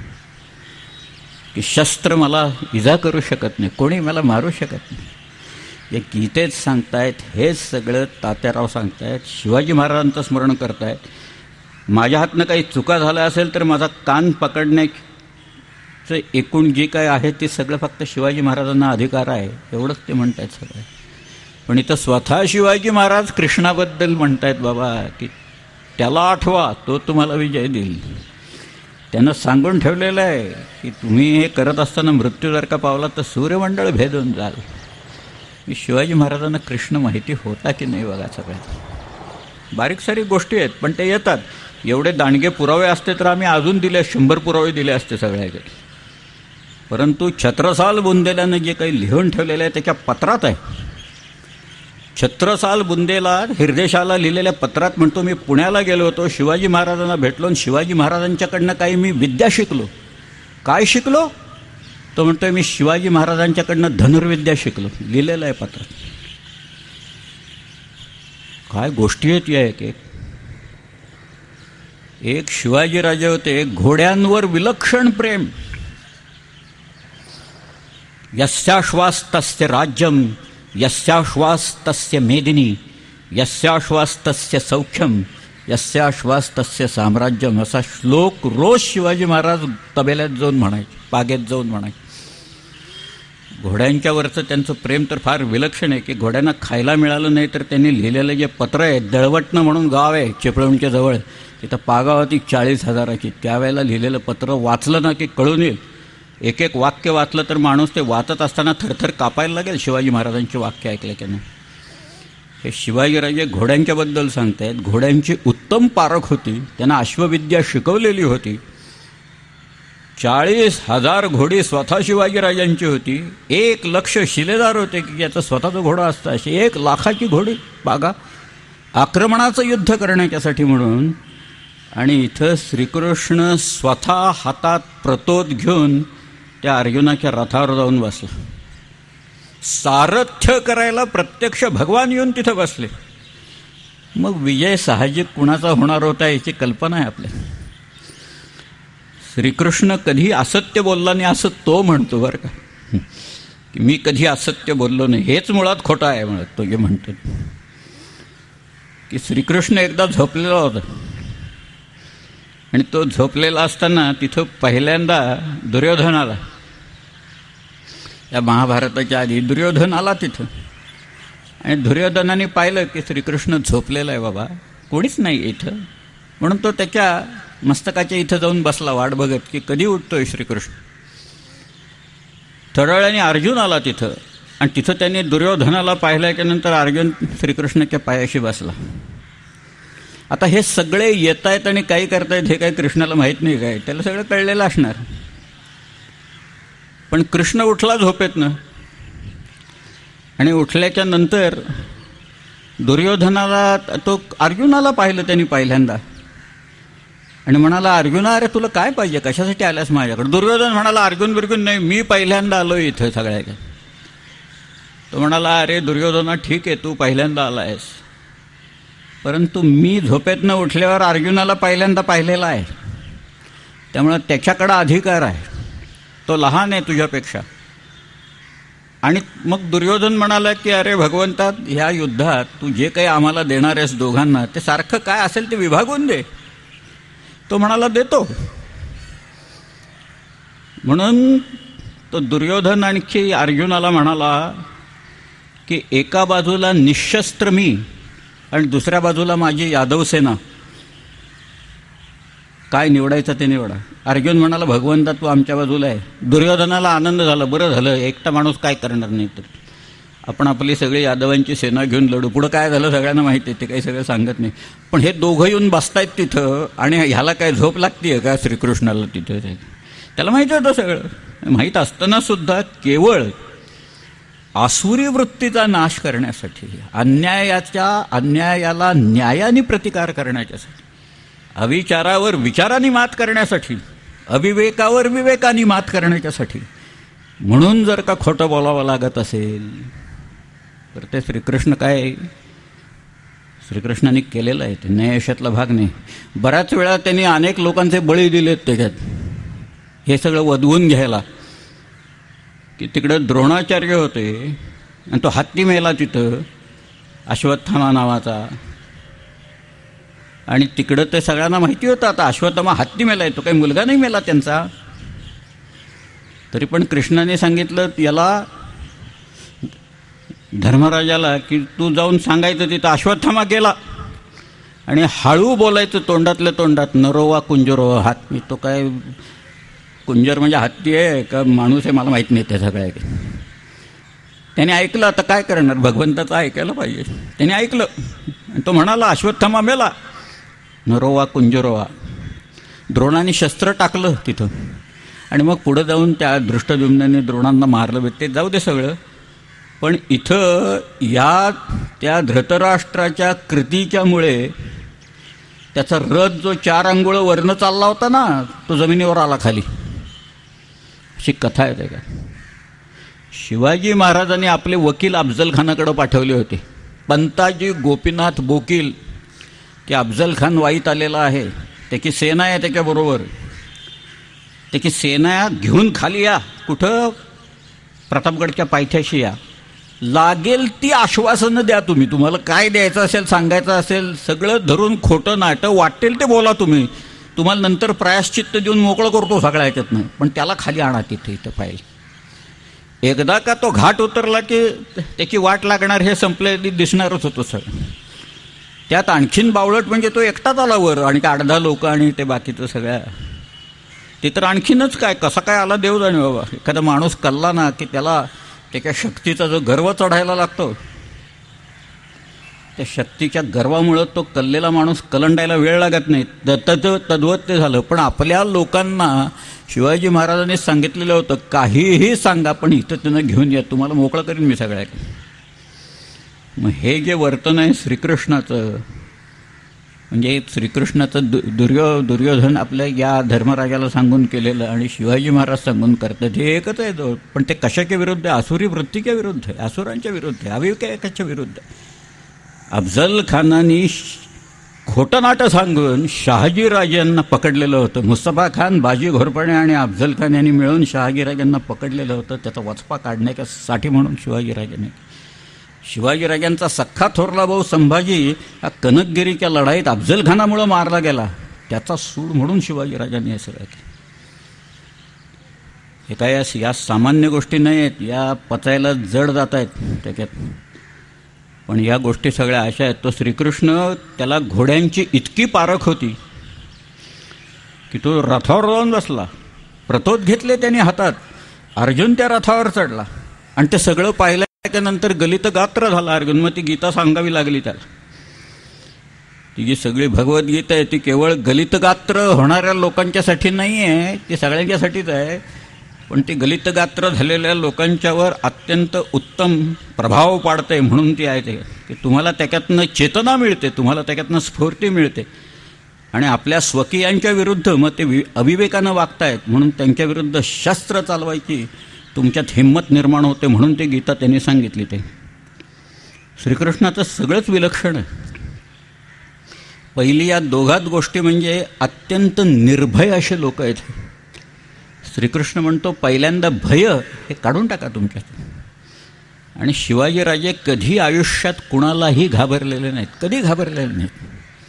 की शस्त्र मला इजा करू शकत नाही, कोणी मला मारू शकत नाही. हे गीतेत सांगतायत. हेच सगळं तात्याराव सांगतायत. शिवाजी महाराजांचं स्मरण करतायत. माझ्या हातनं काही चुका झाल्या असेल तर माझा कान पकडण्याचं एकूण जे काय आहे ते सगळं फक्त शिवाजी महाराजांना अधिकार आहे एवढंच ते म्हणतायत सगळं. पण इथं स्वतः शिवाजी महाराज कृष्णाबद्दल म्हणतायत बाबा की त्याला आठवा, तो तुम्हाला विजय देईल. त्यानं सांगून ठेवलेलं आहे की तुम्ही हे करत असताना मृत्यू जर का पावला तर सूर्यमंडळ भेदून जाल. शिवाजी महाराजांना कृष्ण माहिती होता की नाही बघा. सगळ्यात बारीक सारीक गोष्टी आहेत पण ते येतात. एवढे दांडगे पुरावे असते तर आम्ही अजून दिले 100 पुरावे दिले असते सगळ्याकडे. परंतु छत्रसाल बुंदेल्यानं जे काही लिहून ठेवलेलं आहे त्याच्या पत्रात आहे छत्रसाल बुंदेला हिरदेशाला लिहिलेल्या पत्रात म्हणतो, मी पुण्याला गेलो होतो, शिवाजी महाराजांना भेटलो आणि शिवाजी महाराजांच्याकडनं काही मी विद्या शिकलो. काय शिकलो? तो म्हणतोय, मी शिवाजी महाराजांच्याकडनं धनुर्विद्या शिकलो. लिहिलेलं आहे पत्रात. काय गोष्टी आहेत या एक एक. शिवाजीराजे होते, घोड्यांवर विलक्षण प्रेम. यस्याश्वास्तस्य राज्यम यस्याश्वास्तस्य मेदिनी यस्याश्वास्तस्य सौख्यम यस्याश्वास्तस्य साम्राज्यम, असा श्लोक रोज शिवाजी महाराज तबेल्यात जाऊन म्हणायचे, बागेत जाऊन म्हणायचे. घोड्यांच्यावरचं त्यांचं प्रेम तर फार विलक्षण आहे की घोड्यांना खायला मिळालं नाही तर त्यांनी लिहिलेलं जे पत्र आहे, दळवटणं म्हणून गाव आहे चिपळूणच्या जवळ, तिथं पागा होती 40,000ची. त्यावेळेला लिहिलेलं पत्र वाचलं ना की कळून येईल. एक एक वाक्य वाचलं तर माणूस ते वाचत असताना थरथर कापायला लागेल शिवाजी महाराजांची वाक्य ऐकले की नाही. हे शिवाजीराजे घोड्यांच्याबद्दल सांगतायत. घोड्यांची उत्तम पारख होती, त्यांना अश्वविद्या शिकवलेली होती. 40,000 घोडी स्वतः शिवाजीराजांची होती. 1,00,000 शिलेदार होते की याचं स्वतःचं घोडं असतं. अशी 1,00,000ची घोडी बागा आक्रमणाचं युद्ध करण्याच्यासाठी म्हणून. आणि इथं श्रीकृष्ण स्वतः हातात प्रतोद घेऊन त्या अर्जुनाच्या रथावर जाऊन बसला. सारथ्य करायला प्रत्यक्ष भगवान येऊन तिथं बसले. मग विजय साहजिक कुणाचा होणार होता याची कल्पना आहे आपल्या. श्रीकृष्ण कधी असत्य बोलला नाही असं तो म्हणतो बरं का, की मी कधी असत्य बोललो नाही, हेच मुळात खोटं आहे म्हणत तो जे म्हणतो. की श्रीकृष्ण एकदा झोपलेला होता आणि तो झोपलेला असताना तिथं पहिल्यांदा दुर्योधन आला. या महाभारताच्या आधी दुर्योधन आला तिथं आणि दुर्योधनाने पाहिलं की श्रीकृष्ण झोपलेला आहे, बाबा कोणीच नाही इथं, म्हणून तो त्याच्या मस्तकाच्या इथं जाऊन बसला वाट बघत की कधी उठतोय श्रीकृष्ण. थोड्या वेळाने अर्जुन आला तिथं आणि तिथं त्यांनी दुर्योधनाला पाहिल्याच्यानंतर अर्जुन श्रीकृष्णाच्या पायाशी बसला. आता हे सगळे येत आहेत आणि काही करतायत हे काही कृष्णाला माहीत नाही, काय त्याला सगळं कळलेलं असणार. पण कृष्ण उठला झोपेतनं आणि उठल्याच्या नंतर दुर्योधनाला तो अर्जुनाला पाहिलं त्यांनी पहिल्यांदा आणि म्हणाला, अर्जुना अरे तुला काय पाहिजे, कशासाठी आल्यास माझ्याकडे? दुर्योधन म्हणाला, अर्जुन बिर्जुन नाही, मी पहिल्यांदा आलो इथं सगळ्या. तो म्हणाला, अरे दुर्योधना ठीक आहे तू पहिल्यांदा आला आहेस, परंतु मी झोपेतनं उठल्यावर अर्जुनाला पहिल्यांदा पाहिलेला आहे, त्यामुळं त्याच्याकडं अधिकार आहे, तो लहान आहे तुझ्यापेक्षा. आणि मग दुर्योधन म्हणाला की अरे भगवंता, ह्या युद्धात तू जे काही आम्हाला देणार आहेस दोघांना ते सारखं काय असेल ते विभागून दे. तो म्हणाला देतो. म्हणून तो दुर्योधन आणखी अर्जुनाला म्हणाला की एका बाजूला निशस्त्र मी आणि दुसऱ्या बाजूला माझी यादव सेना, काय निवडायचं ते निवडा. अर्जुन म्हणाला, भगवंता तू आमच्या बाजूला आहे. दुर्योधनाला आनंद झाला, बरं झालं एकटा माणूस काय करणार नाही तर आपण आपली सगळी यादवांची सेना घेऊन लढू. पुढं काय झालं सगळ्यांना माहिती आहे, ते काही सगळं सांगत नाही. पण हे दोघं येऊन बसतायत तिथं आणि ह्याला काय झोप लागते का श्रीकृष्णाला तिथं? त्याला माहिती होतं सगळं. माहीत असताना सुद्धा केवळ आसुरी वृत्तीचा नाश करण्यासाठी, अन्यायाला न्यायाने प्रतिकार करण्याच्यासाठी, अविचारावर विचाराने मात करण्यासाठी, अविवेकावर विवेकाने मात करण्याच्यासाठी, म्हणून जर का खोटं बोलावं लागत असेल तर ते श्रीकृष्ण काय श्रीकृष्णाने केलेलं आहे, ते न्यायशातला भाग नाही. बऱ्याच वेळा त्यांनी अनेक लोकांचे बळी दिलेत त्याच्यात, हे सगळं वधवून घ्यायला. की तिकडं द्रोणाचार्य होते आणि तो हत्ती मेला तिथं अश्वत्थामा नावाचा, आणि तिकडं ते सगळ्यांना माहिती होतं आता अश्वत्थामा हत्ती मेला आहे, तो काही मुलगा नाही मेला त्यांचा. तरी पण कृष्णाने सांगितलं याला, धर्मराजाला, की तू जाऊन सांगायचं तिथं अश्वत्थामा गेला आणि हळू बोलायचं तोंडातल्या तोंडात, नरोवा कुंजरोवा. हात तो काय कुंजर म्हणजे हत्ती आहे का माणूस आहे मला माहीत नाही ते सगळं. त्याने ऐकलं. आता काय करणार, भगवंताचं ऐकायला पाहिजे. त्याने ऐकलं आणि तो म्हणाला अश्वत्थामा मेला, नरोवा कुंजरोवा. द्रोणाने शस्त्र टाकलं तिथं आणि मग पुढं जाऊन त्या दृष्टद्युम्नाने द्रोणांना मारलं. ते जाऊ दे सगळं. पण इथं त्या धृतराष्ट्राच्या कृतीच्यामुळे त्याचा रथ जो 4 अंगुळ वरनं चालला होता ना, तो जमिनीवर आला खाली, अशी कथा आहे का. शिवाजी महाराजांनी आपले वकील अफजलखानाकडे पाठवले होते. पंताजी गोपीनाथ बोकील, की अफजलखान वाईत आलेला आहे, त्याची सेना आहे त्याच्याबरोबर, त्याची सेना घेऊन खाली या, कुठं प्रतापगडच्या पायथ्याशी या, लागेल ती आश्वासनं द्या, तुम्हाला काय द्यायचं असेल, सांगायचं असेल, सगळं धरून खोटं नाटं वाटेल ते बोला, तुम्हाला नंतर प्रायश्चित्त देऊन मोकळं करतो सगळ्या ह्याच्यात नाही, पण त्याला खाली आणा इथं पाहिजे. एकदा का तो घाट उतरला की त्याची वाट लागणार हे संपले दिसणारच होतं सगळं. त्यात आणखीन बावळट म्हणजे तो एकटाच आला वर, आणि 8-10 लोक आणि ते बाकीचं सगळ्या, ते तर आणखीनच काय, कसा काय आला देव जाणे बाबा. एखादा माणूस कल्ला ना की त्याला त्याच्या शक्तीचा जो गर्व चढायला लागतो, त्या शक्तीच्या गर्वामुळं तो कल्लेला माणूस कलंडायला वेळ लागत नाही. तद्वत ते झालं. पण आपल्या लोकांना शिवाजी महाराजांनी सांगितलेलं होतं, काहीही सांगा पण इथं त्यांना घेऊन या, तुम्हाला मोकळं करीन मी सगळ्या. मग हे जे वर्तन आहे श्रीकृष्णाचं, म्हणजे श्रीकृष्णाचं दुर्योधन आपल्या या धर्मराजाला सांगून केलेलं आणि शिवाजी महाराज सांगून करतात, हे एकच आहे. पण ते कशाच्या विरुद्ध आहे? आसुरी वृत्तीच्या विरुद्ध आहे, आसुरांच्या विरुद्ध आहे, अविवेकाच्या विरुद्ध आहे. अफजल खानाने खोटं नाटं सांगून शहाजीराजांना पकडलेलं होतं. मुस्तफा खान, बाजी घोरपडे आणि अफजल खान यांनी मिळून शहाजीराजांना पकडलेलं होतं. त्याचा वचपा काढण्यासाठी म्हणून शिवाजीराजांचा सख्खा थोरला भाऊ संभाजी हा कनकगिरीच्या लढाईत अफजल खानामुळं मारला गेला. त्याचा सूड म्हणून शिवाजीराजांनी हे सगळं केलं. हे काय या सामान्य गोष्टी नाही आहेत, या पचायला जड जात आहेत त्याच्यात. पण या गोष्टी सगळ्या अशा आहेत. तो श्रीकृष्ण, त्याला घोड्यांची इतकी पारख होती की तो रथावर जाऊन बसला, प्रतोद घेतले त्याने हातात, अर्जुन त्या रथावर चढला आणि ते सगळं पाहिल्यानंतर गलित गात्र झाला अर्जुन. मग ती गीता सांगावी लागली त्याला. ती जी सगळी भगवद्गीता आहे ती केवळ गलित गात्र होणाऱ्या लोकांच्यासाठी नाही आहे, ती सगळ्यांच्यासाठीच आहे. पण ती गलित गात्र झालेल्या लोकांच्यावर अत्यंत उत्तम प्रभाव पाडते म्हणून ती आहे ते, की तुम्हाला त्याच्यातनं चेतना मिळते, तुम्हाला त्याच्यातनं स्फूर्ती मिळते. आणि आपल्या स्वकीयांच्या विरुद्ध मग ते अविवेकानं वागतायत म्हणून त्यांच्या विरुद्ध शस्त्र चालवायची तुमच्यात हिंमत निर्माण होते, म्हणून ते गीता त्यांनी सांगितली. ते श्रीकृष्णाचं सगळंच विलक्षण आहे. पहिली या दोघात गोष्टी म्हणजे अत्यंत निर्भय असे लोक आहेत. श्रीकृष्ण म्हणतो पहिल्यांदा भय हे काढून टाका तुमच्यात. आणि शिवाजीराजे कधी आयुष्यात कुणालाही घाबरलेले नाहीत, कधी घाबरलेले नाहीत.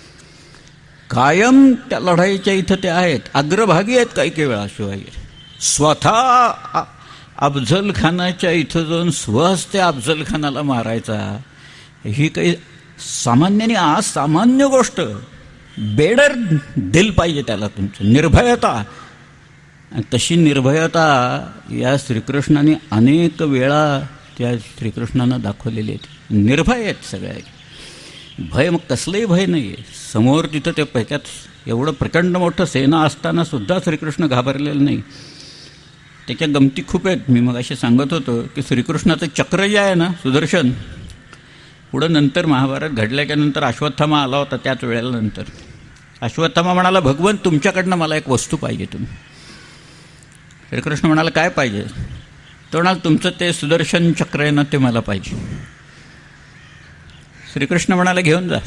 कायम त्या लढाईच्या इथं ते आहेत, अग्रभागी आहेत. काही वेळा शिवाजी स्वतः अफजल खानाच्या इथं जाऊन स्वहस्ते अफजल खानाला मारायचा, ही काही सामान्याने असामान्य गोष्ट. बेडर दिल पाहिजे त्याला तुमचं, निर्भयता. तशी निर्भयता या श्रीकृष्णाने अनेक वेळा त्या श्रीकृष्णानं दाखवलेली आहेत. निर्भय आहेत सगळ्या. भय मग कसलंही भय नाही आहे. समोर तिथं ते त्याच्यात एवढं प्रचंड मोठं सेना असताना सुद्धा श्रीकृष्ण घाबरलेलं नाही. त्याच्या गमती खूप आहेत. मी मग असे सांगत होतो की श्रीकृष्णाचं चक्र जे आहे ना, सुदर्शन, पुढं नंतर महाभारत घडल्याच्या नंतर अश्वत्थामा आला होता. त्याच वेळेला नंतर अश्वत्थामा म्हणाला, भगवंत तुमच्याकडनं मला एक वस्तू पाहिजे. तुम्ही श्रीकृष्ण म्हणाला, काय पाहिजे? तो म्हणाल, तुमचं ते सुदर्शन चक्र आहे ना, ते मला पाहिजे. श्रीकृष्ण म्हणाला, घेऊन जा.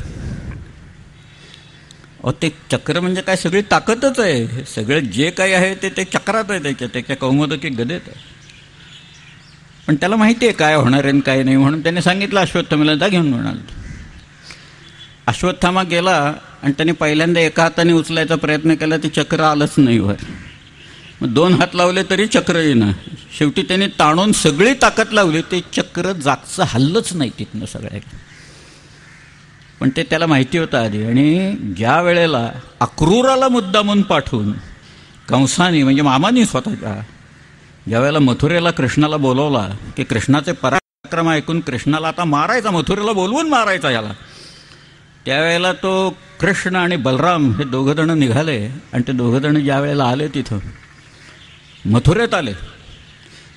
ते चक्र म्हणजे काय, सगळी ताकदच आहे. सगळं जे काही आहे ते चक्रात आहे, त्याच्या कौमोदकी गदेत आहे. पण त्याला माहिती आहे काय होणार आहे काय नाही, म्हणून त्याने सांगितलं अश्वत्थामाला, जा घेऊन. म्हणाल. अश्वत्थामा गेला आणि त्याने पहिल्यांदा एका हाताने उचलायचा प्रयत्न केला, ते चक्र आलंच नाही वर. मग 2 हात लावले तरी चक्र येईना. शेवटी त्याने ताणून सगळी ताकद लावली, ते चक्र जागचं हल्लंच नाही तिथनं सगळ्या. पण ते त्याला माहिती होतं आधी. आणि ज्या वेळेला अक्रूराला मुद्दामून पाठवून कंसाने, म्हणजे मामानी स्वतःच्या, ज्या वेळेला मथुरेला कृष्णाला बोलवला की कृष्णाचे पराक्रम ऐकून कृष्णाला आता मारायचा, मथुरेला बोलवून मारायचा याला, त्यावेळेला तो कृष्ण आणि बलराम हे दोघंजणं निघाले. आणि ते दोघंजणं ज्या वेळेला आले तिथं मथुरेत आले,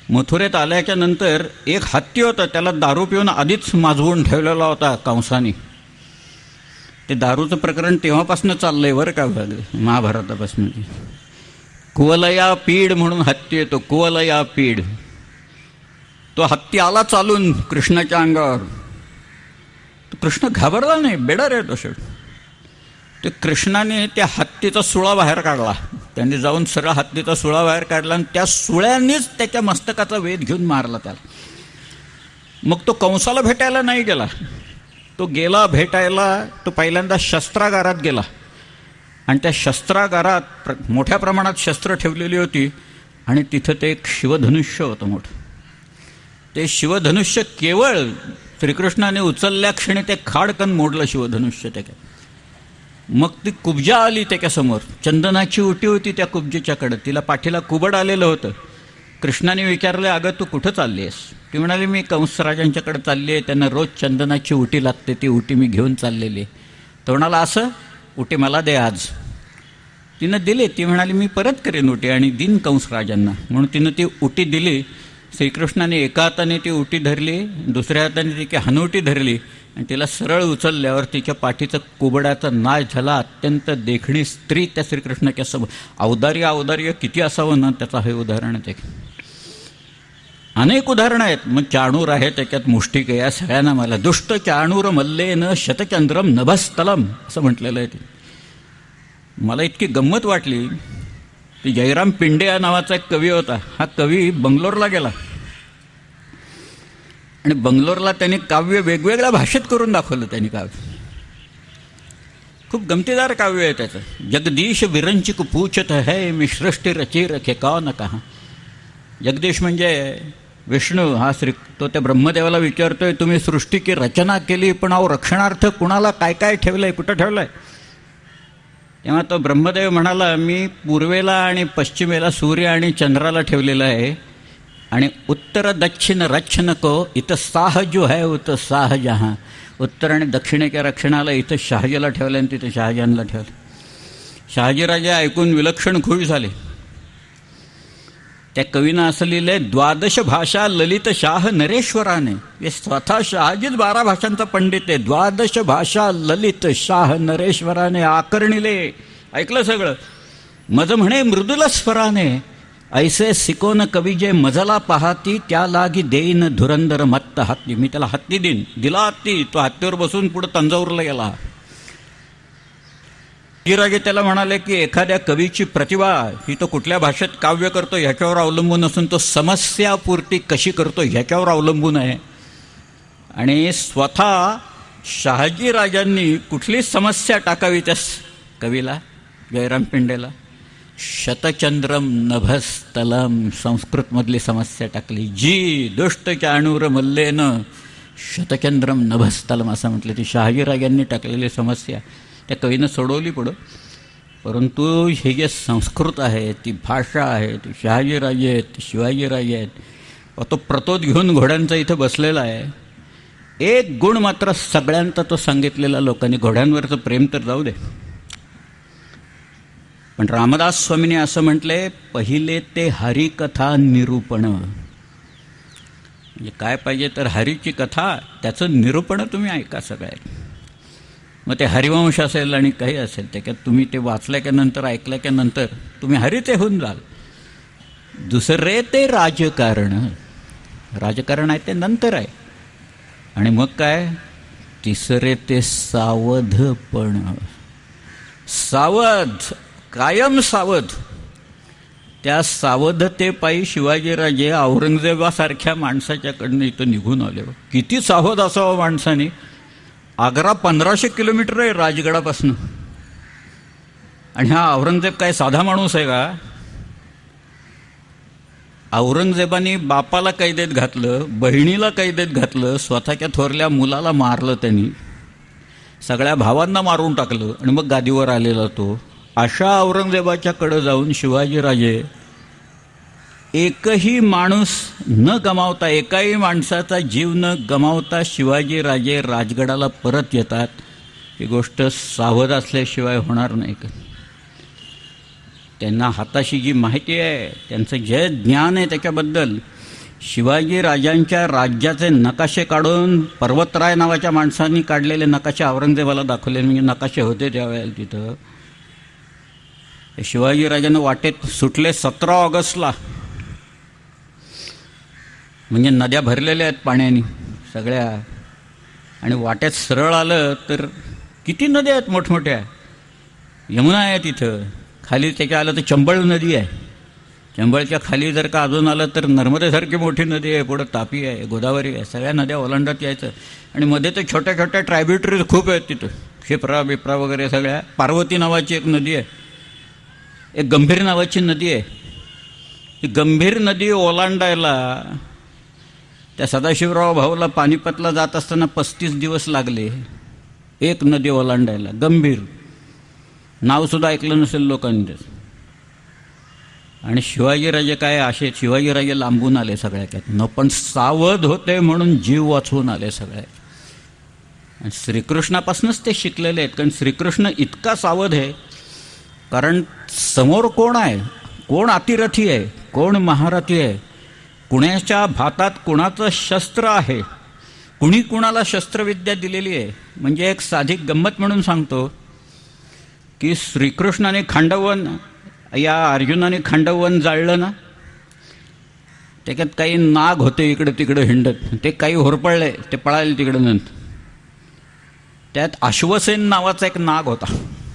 मथुरेत आल्याच्या नंतर एक हत्ती होता, त्याला दारू पिऊन आधीच माजवून ठेवलेला होता कंसाने. ते दारूचं प्रकरण तेव्हापासून चाललंय बरं का, महाभारतापासून. कुवलया पीड म्हणून हत्ती येतो, कुवलया पीड. तो हत्ती आला चालून कृष्णाच्या अंगावर. तो कृष्ण घाबरला नाही, बेडर आहे तो शेवट. ते कृष्णाने त्या हत्तीचा सुळा बाहेर काढला. त्यांनी जाऊन सरळ हत्तीचा सुळा बाहेर काढला आणि त्या सुळ्यांनीच त्याच्या मस्तकाचा वेध घेऊन मारला त्याला. मग तो कंसाला भेटायला नाही गेला. तो गेला भेटायला, तो पहिल्यांदा शस्त्रागारात गेला आणि त्या शस्त्रागारात मोठ्या प्रमाणात शस्त्र ठेवलेली होती आणि तिथं ते एक शिवधनुष्य होतं मोठं. ते शिवधनुष्य केवळ श्रीकृष्णाने उचलल्या क्षणी ते खाडकन मोडलं शिवधनुष्य त्याच्या. मग ती कुब्जा आली त्याच्यासमोर. चंदनाची उटी होती त्या कुब्जेच्याकडं, तिला पाठीला कुबड आलेलं होतं. कृष्णाने विचारलं, अगं तू कुठं चालली आहेस? ती म्हणाली, मी कंसराजांच्याकडे चालली आहे, त्यांना रोज चंदनाची उटी लागते, ती उटी मी घेऊन चाललेली. तो म्हणाला, असं उटी मला दे आज. तिनं दिली. ती म्हणाली, मी परत करेन उटी आणि दिन कंसराजांना. म्हणून तिनं ती उटी दिली. श्रीकृष्णाने एका हाताने ती उटी धरली, दुसऱ्या हाताने ती हनुटी धरली आणि तिला सरळ उचलल्यावर तिच्या पाठीचं कुबडाचा नाश झाला. अत्यंत देखणी स्त्री त्या श्रीकृष्णाच्या समोर. औदार्य किती असावं ना, त्याचं हे उदाहरण आहे. अनेक उदाहरणं आहेत. मग चाणूर आहे त्याच्यात, मुष्टिक या सगळ्यांना मला दुष्ट चाणूर मल्लेन शतचंद्रम नभस्थलम असं म्हटलेलं आहे. ते मला इतकी गंमत वाटली. ती जयराम पिंडे या नावाचा एक कवी होता. हा कवी बंगलोरला गेला आणि बंगलोरला त्यांनी काव्य वेगवेगळ्या भाषेत करून दाखवलं. त्यांनी काव्य खूप गमतीदार काव्य आहे त्याचं. जगदीश विरंचिक पूछत है मी सृष्टी रची रखे कौन कहा. जगदीश म्हणजे विष्णू, हा तो त्या ब्रह्मदेवाला विचारतोय, तुम्ही सृष्टीची रचना केली पण अहो रक्षणार्थ कुणाला काय काय ठेवलंय, कुठं ठेवलंय? तेव्हा तो ब्रह्मदेव म्हणाला, मी पूर्वेला आणि पश्चिमेला सूर्य आणि चंद्राला ठेवलेलं आहे आणि उत्तर दक्षिण रक्षण को इथं साह जो है उत साह जहां. उत्तर आणि दक्षिणेच्या रक्षणाला इथं शहाजीला ठेवलं आणि तिथं शहाजहानला ठेवलं. शहाजीराजे ऐकून विलक्षण खुश झाले. त्या कवीनं असं लिहिलंय, 12 भाषा ललित शाह नरेश्वराने. हे स्वतः शहाजीच 12 भाषांचा पंडित आहे. 12 भाषा ललित शाह नरेश्वराने आकर्णिले. ऐकलं सगळं. मज म्हणे मृदुल स्वराने ऐसे सिकोन कवी जे मजला पाहती त्या लागी देईन धुरंदर मत्त हत्ती. मी त्याला हत्ती देईन. दिला हत्ती. तो हत्तीवर बसून पुढे तंजावरला गेला. राजे त्याला म्हणाले की एखाद्या कवीची प्रतिभा ही तो कुठल्या भाषेत काव्य करतो ह्याच्यावर अवलंबून असून तो समस्यापूर्ती कशी करतो ह्याच्यावर अवलंबून आहे. आणि स्वतः शहाजीराजांनी कुठली समस्या टाकावी त्या कवीला, जयराम पिंडेला? शतचंद्रम नभस्थलम, संस्कृतमधली समस्या टाकली. जी दुष्ट चाणूर मल्लेन शतचंद्रम नभस्थलम असं म्हटलं. ती शहाजीराजांनी टाकलेली समस्या त्या कवीनं सोडवली पुढं. परंतु हे जे संस्कृत आहे, ती भाषा आहे, ती शहाजीराजे आहेत, ती शिवाजीराजे आहेत. तो प्रतोद घेऊन घोड्यांचा इथं बसलेला आहे. एक गुण मात्र सगळ्यांचा तो सांगितलेला लोकांनी, घोड्यांवरचं प्रेम तर जाऊ दे, पण रामदास स्वामींनी असं म्हटलंय, पहिले ते हरिकथा निरूपण. म्हणजे काय पाहिजे तर हरीची कथा, त्याचं निरूपण तुम्ही ऐका सगळ्यात. मग ते हरिवंश असेल आणि काही असेल, त्याच्यात तुम्ही ते वाचल्याच्या नंतर ऐकल्याच्या नंतर तुम्ही हरीचे होऊन जाल. दुसरे ते राजकारण. राजकारण आहे ते नंतर आहे. आणि मग काय, तिसरे ते सावधपण. सावध, कायम सावध. त्या सावधतेपायी शिवाजीराजे औरंगजेबासारख्या माणसाच्याकडनं इथं निघून आले. किती सावध असावं माणसाने. आग्रा 1500 किलोमीटर आहे राजगडापासून. आणि हा औरंगजेब काय साधा माणूस आहे का? औरंगजेबाने बापाला कैदेत घातलं, बहिणीला कैदेत घातलं, स्वतःच्या थोरल्या मुलाला मारलं त्यांनी, सगळ्या भावांना मारून टाकलं आणि मग गादीवर आलेला तो. अशा औरंगजेबाच्याकडे जाऊन शिवाजीराजे एकही माणूस न गमावता, एकाही माणसाचा जीव न गमावता शिवाजीराजे राजगडाला परत येतात. ही गोष्ट सावध असल्याशिवाय होणार नाही. त्यांना हाताशी जी माहिती आहे, त्यांचं जे ज्ञान आहे त्याच्याबद्दल, शिवाजी राजांच्या राज्याचे नकाशे काढून पर्वतराय नावाच्या माणसांनी काढलेले नकाशे औरंगजेबाला दाखवले. म्हणजे नकाशे होते त्यावेळेला तिथं. शिवाजी राजांना वाटेत सुटले 17 ऑगस्टला. म्हणजे नद्या भरलेल्या आहेत पाण्याने सगळ्या, आणि वाटेत सरळ आलं तर किती नद्या आहेत मोठमोठ्या. यमुना आहे तिथं, खाली त्याच्या आलं तर चंबळ नदी आहे, चंबळच्या खाली जर का अजून आलं तर नर्मदेसारखी मोठी नदी आहे, पुढं तापी आहे, गोदावरी आहे, सगळ्या नद्या ओलांडत यायचं. आणि मध्ये तर छोट्या छोट्या ट्रायब्युटरीज खूप आहेत तिथं, क्षिप्रा बिप्रा वगैरे सगळ्या. पार्वती नावाची एक नदी आहे, एक गंभीर नावाची नदी आहे. ही गंभीर नदी ओलांडायला त्या सदाशिवराव भाऊला पानिपतला जात असताना 35 दिवस लागले एक नदी ओलांडायला. गंभीर नावसुद्धा ऐकलं नसेल लोकांनी त्याचं. आणि शिवाजीराजे काय असे, शिवाजीराजे लांबून आले सगळ्यात, पण सावध होते म्हणून जीव वाचवून आले सगळे. आणि श्रीकृष्णापासूनच ते शिकलेले आहेत, कारण श्रीकृष्ण इतका सावध आहे. कारण समोर कोण आहे, कोण अतिरथी आहे, कोण महारथी आहे, कुणाच्या भातात कुणाचं शस्त्र आहे, कुणी कुणाला शस्त्रविद्या दिलेली आहे. म्हणजे एक साधी गंमत म्हणून सांगतो की श्रीकृष्णाने खांडवन, या अर्जुनाने खांडवन जाळलं ना, त्याच्यात काही नाग होते इकडे तिकडे हिंडत, ते काही होरपळले, ते पळाले तिकडे नंतर. त्यात अश्वसेन नावाचा एक नाग होता.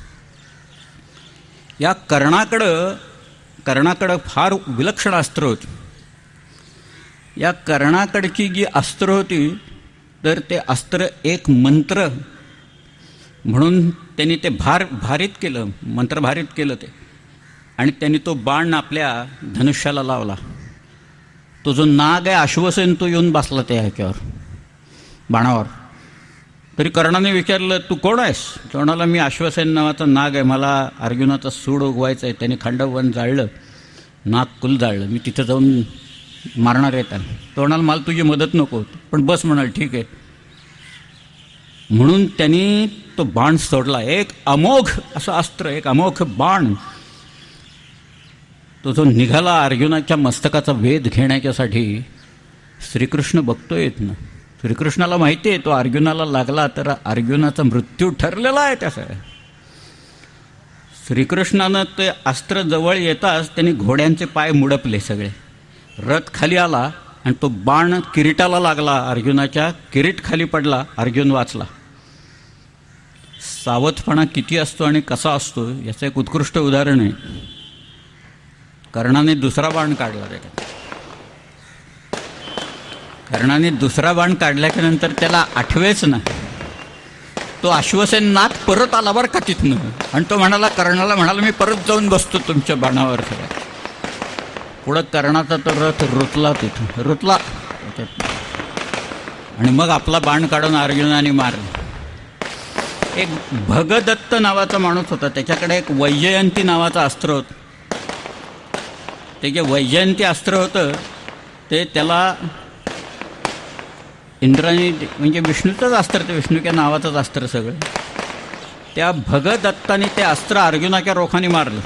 या कर्णाकडं फार विलक्षण अस्त्र होती. या कर्णाकडची जी अस्त्र होती, तर ते अस्त्र एक मंत्र म्हणून त्यांनी ते भारित केलं, मंत्रभारित केलं ते. आणि त्यांनी तो बाण आपल्या धनुष्याला लावला. तो जो नाग आहे अश्वसेन, तो येऊन बसला त्या ह्याच्यावर, बाणावर. तरी कर्णाने विचारलं, तू कोण आहेस? तो म्हणाला, मी अश्वसेन नावाचा नाग आहे, मला अर्जुनाचा सूड उगवायचा आहे. त्याने खांडवन जाळलं, नागकुल जाळलं, मी तिथं जाऊन मारणार आहे त्याला. तो म्हणाला, मला तुझी मदत नको, पण बस म्हणाल, ठीक आहे. म्हणून त्यांनी तो बाण सोडला, एक अमोघ असं अस्त्र, एक अमोघ बाण. तो जो निघाला अर्जुनाच्या मस्तकाचा वेध घेण्याच्यासाठी. श्रीकृष्ण बघतोय ना, श्रीकृष्णाला माहिती आहे तो अर्जुनाला लागला तर अर्जुनाचा मृत्यू ठरलेला आहे त्याचा. श्रीकृष्णानं ते अस्त्र जवळ येताच त्यांनी घोड्यांचे पाय मुडपले सगळे, रथ खाली आला आणि तो बाण किरीटाला लागला अर्जुनाच्या, किरीट खाली पडला, अर्जुन वाचला. सावधपणा किती असतो आणि कसा असतो याचं एक उत्कृष्ट उदाहरण आहे. कर्णाने दुसरा बाण काढला त्याच्यात. कर्णाने दुसरा बाण काढल्याच्या नंतर त्याला आठवेच ना, तो अश्वसेन नाग परत आला बरं का तिथनं. आणि तो म्हणाला, कर्णाला म्हणाला, मी परत जाऊन बसतो तुमच्या बाणावर. पुढं कर्णाचा तो रथ रुतला, तिथं रुतला आणि मग आपला बाण काढून अर्जुनाने मारला. एक भगदत्त नावाचा माणूस होता, त्याच्याकडे एक वैजयंती नावाचं अस्त्र होतं. ते जे वैजयंती अस्त्र होतं ते त्याला इंद्राने, म्हणजे विष्णूचंच अस्त्र, ते विष्णूच्या नावाचंच अस्त्र सगळं. त्या भगदत्ताने ते अस्त्र अर्जुनाच्या रोखाने मारलं.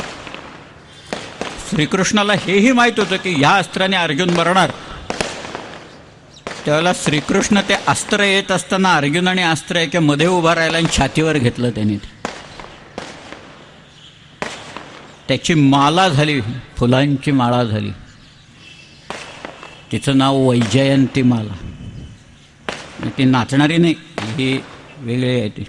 श्रीकृष्णाला हेही माहीत होतं की ह्या अस्त्राने अर्जुन मरणार. त्यावेळेला श्रीकृष्ण ते अस्त्र येत असताना अर्जुनाने अस्त्र याच्या मध्ये उभा राहिला आणि छातीवर घेतलं त्यांनी. त्याची माला झाली, फुलांची माळा झाली, तिचं नाव वैजयंती माला. ती नाचणारी नाही, ही वेगळी आहे ती.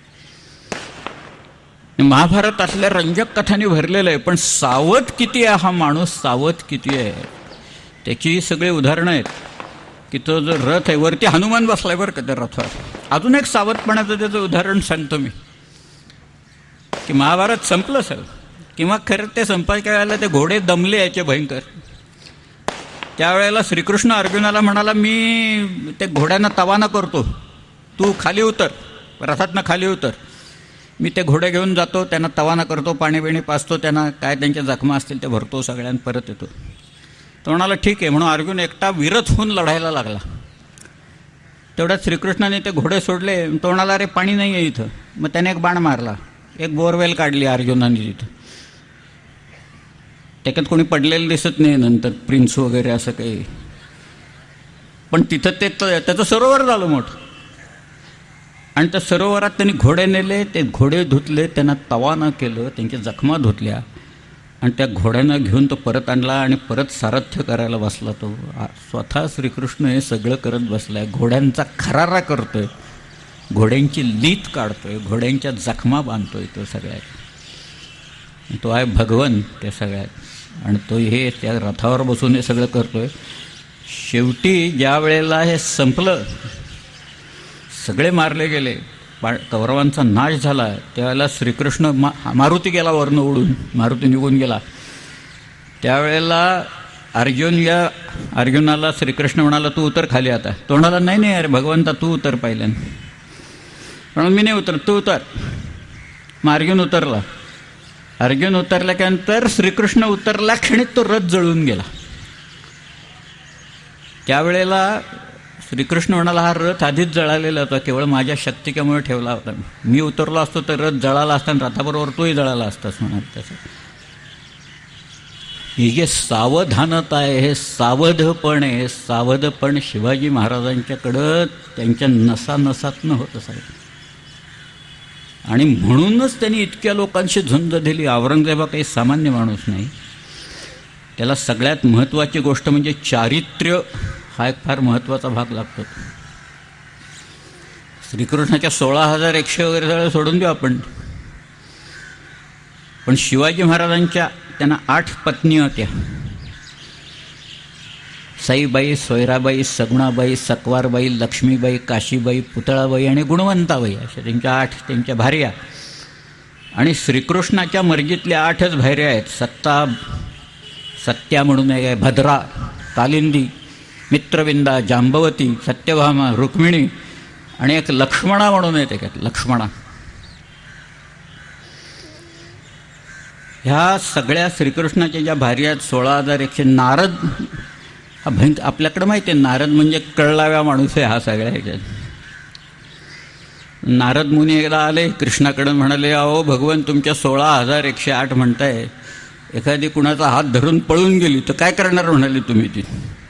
महाभारत असल्या रंजक कथांनी भरलेलं आहे. पण सावध किती आहे हा माणूस, सावध किती आहे त्याची सगळी उदाहरणं आहेत. की तो जो रथ आहे, वरती हनुमान बसलाय बरं का त्या रथावर. अजून एक सावधपणाचं त्याचं उदाहरण सांगतो मी. की महाभारत संपलं सर, किंवा खरं ते संपायच्या वेळेला ते घोडे दमले याचे भयंकर. त्यावेळेला श्रीकृष्ण अर्जुनाला म्हणाला, मी ते घोड्यांना तवाना करतो, तू खाली उतर, रथातनं खाली उतर, मी ते घोडे घेऊन जातो, त्यांना तवाना करतो, पाणी बिणी पाचतो, त्यांना काय त्यांच्या जखमा असतील ते भरतो, सगळ्यांना परत येतो. तो म्हणाला ठीक आहे. म्हणून अर्जुन एकटा विरथ होऊन लढायला लागला. तेवढ्यात श्रीकृष्णाने ते घोडे सोडले. तो म्हणाला, अरे पाणी नाही आहे इथं. मग त्याने एक बाण मारला, एक बोरवेल काढली अर्जुनाने तिथं. त्याच्यात कोणी पडलेलं दिसत नाही नंतर, प्रिन्स वगैरे असं काही. पण तिथं त्याचं सरोवर झालं मोठं. आणि त्या सरोवरात त्यांनी घोडे नेले, ते घोडे धुतले, त्यांना तवानं केलं, त्यांच्या जखमा धुतल्या आणि त्या घोड्यांना घेऊन तो परत आणला आणि परत सारथ्य करायला बसला. तो स्वतः श्रीकृष्ण हे सगळं करत बसलाय, घोड्यांचा खरारा करतोय, घोड्यांची लीत काढतोय, घोड्यांच्या जखमा बांधतोय. तो सगळ्यात तो आहे भगवन त्या सगळ्यात. आणि तो हे त्या रथावर बसून हे सगळं करतोय. शेवटी ज्या वेळेला हे संपलं, सगळे मारले गेले, कौरवांचा नाश झाला, त्यावेळेला श्रीकृष्ण मारुती गेला वरनं उडून, मारुती निघून गेला. त्यावेळेला अर्जुनाला श्रीकृष्ण म्हणाला तू उतर खाली आता. तो म्हणाला नाही नाही अरे भगवंता तू उतर पहिल्यानं. म्हणून मी नाही उतर, तू उतर. मग अर्जुन उतरला. अर्जुन उतरल्यानंतर श्रीकृष्ण उतरला क्षणिक तो रथ जळून गेला. त्यावेळेला श्रीकृष्ण म्हणाला हा रथ आधीच जळालेला होता, केवळ माझ्या शक्तिकेमुळे ठेवला होता. मी उतरलो असतो तर रथ जळाला असता आणि रथाबरोबर तोही जळाला असताच म्हणाल. त्याचं ही जे सावधानता आहे, हे सावधपण आहे, सावधपण शिवाजी महाराजांच्याकडं त्यांच्या नसानसातनं होत असायचं. आणि म्हणूनच त्यांनी इतक्या लोकांशी झुंज दिली. औरंगजेब काही सामान्य माणूस नाही. त्याला सगळ्यात महत्त्वाची गोष्ट म्हणजे चारित्र्य हा एक फार महत्त्वाचा भाग लागतो. श्रीकृष्णाच्या 16,100 वगैरे सगळं सोडून देऊ आपण, पण शिवाजी महाराजांच्या त्यांना 8 पत्नी होत्या. साईबाई, सोयराबाई, सगुणाबाई, सकवारबाई, लक्ष्मीबाई, काशीबाई, पुतळाबाई आणि गुणवंताबाई अशा त्यांच्या 8 त्यांच्या भार्या. आणि श्रीकृष्णाच्या मर्जीतल्या 8च भार्या आहेत. सत्या म्हणून एक आहे, भद्रा, कालिंदी, मित्रविंदा, जांबवती, सत्यभामा, रुक्मिणी आणि एक लक्ष्मणा म्हणून आहे त्याच्यात, लक्ष्मणा. ह्या सगळ्या श्रीकृष्णाच्या ज्या भार्या आहेत 16,100. नारद हा आपल्याकडे माहिती आहे, नारद म्हणजे कळलाव्या माणूस आहे हा सगळ्या ह्याच्यात. नारद मुनी एकदा आले कृष्णाकडे, म्हणाले अहो भगवान तुमच्या 16,108 म्हणताय, एखादी कुणाचा हात धरून पळून गेली तर काय करणार म्हणाले तुम्ही ती.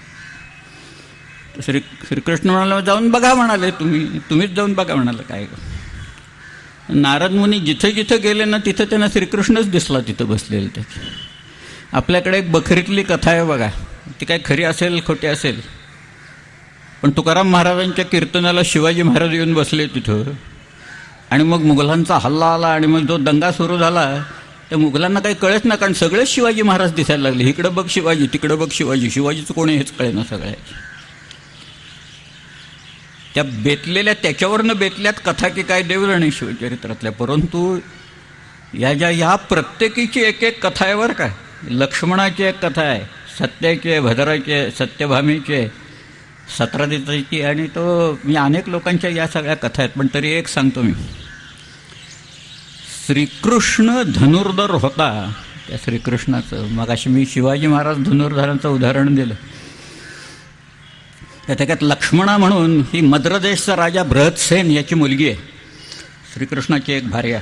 श्रीकृष्ण म्हणाले जाऊन बघा म्हणाले, तुम्हीच जाऊन बघा म्हणाले काय. नारद मुनी जिथं जिथं गेले ना तिथं त्यांना श्रीकृष्णच दिसला तिथं बसलेलं. त्याची आपल्याकडे एक बखरीतली कथा आहे बघा, ती काय खरी असेल खोटी असेल, पण तुकाराम महाराजांच्या कीर्तनाला शिवाजी महाराज येऊन बसले तिथं. आणि मग मुघलांचा हल्ला आला आणि मग जो दंगा सुरू झाला त्या मुघलांना काही कळत ना, कारण सगळेच शिवाजी महाराज दिसायला लागले. इकडं बघ शिवाजी, तिकडं बघ शिवाजी, शिवाजीचं कोणी हेच कळे ना सगळ्या. त्या बेतलेल्या त्याच्यावरनं बेतल्यात कथा की काय देव जाणे शिवचरित्रातल्या. परंतु या प्रत्येकीची एक एक कथा आहे बरं का. लक्ष्मणाची एक कथा आहे, सत्याची आहे, भद्राची आहे, सत्यभामीची आहे, सत्रादितीची, आणि तो मी अनेक लोकांच्या या सगळ्या कथा आहेत. पण तरी एक सांगतो मी, श्रीकृष्ण धनुर्धर होता. त्या श्रीकृष्णाचं मगाशी मी शिवाजी महाराज धनुर्धरांचं उदाहरण दिलं. त्याच्यात लक्ष्मणा म्हणून ही मद्रदेशचा राजा बृहदसेन याची मुलगी आहे, श्रीकृष्णाची एक भार्या.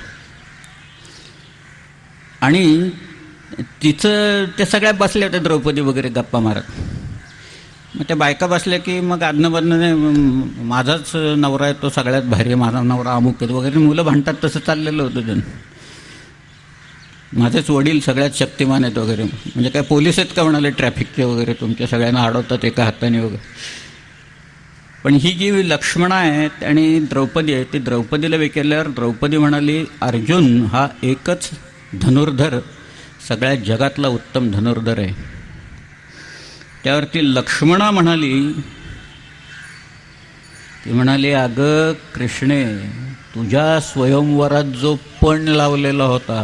आणि तिचं ते सगळ्या बसल्या होत्या द्रौपदी वगैरे गप्पा मारत. मग त्या बायका बसल्या की मग आदनबदनं माझाच नवरा आहे तो सगळ्यात भारी, माझा नवरा अमुक वगैरे मुलं भांडतात तसं चाललेलं होतं त्यांनी. माझेच वडील सगळ्यात शक्तिमान आहेत वगैरे, म्हणजे काय पोलीस आहेत का म्हणाले ट्रॅफिकचे वगैरे, तुमच्या सगळ्यांना अडवतात एका हाताने वगैरे. पण ही जी लक्ष्मणा आहे आणि द्रौपदी आहे, ती द्रौपदीला विचारल्यावर द्रौपदी म्हणाली अर्जुन हा एकच धनुर्धर सगळ्या जगातला उत्तम धनुर्धर आहे. त्यावरती लक्ष्मणा म्हणाली अगं कृष्णे, तुझ्या स्वयंवरात जो पण लावलेला होता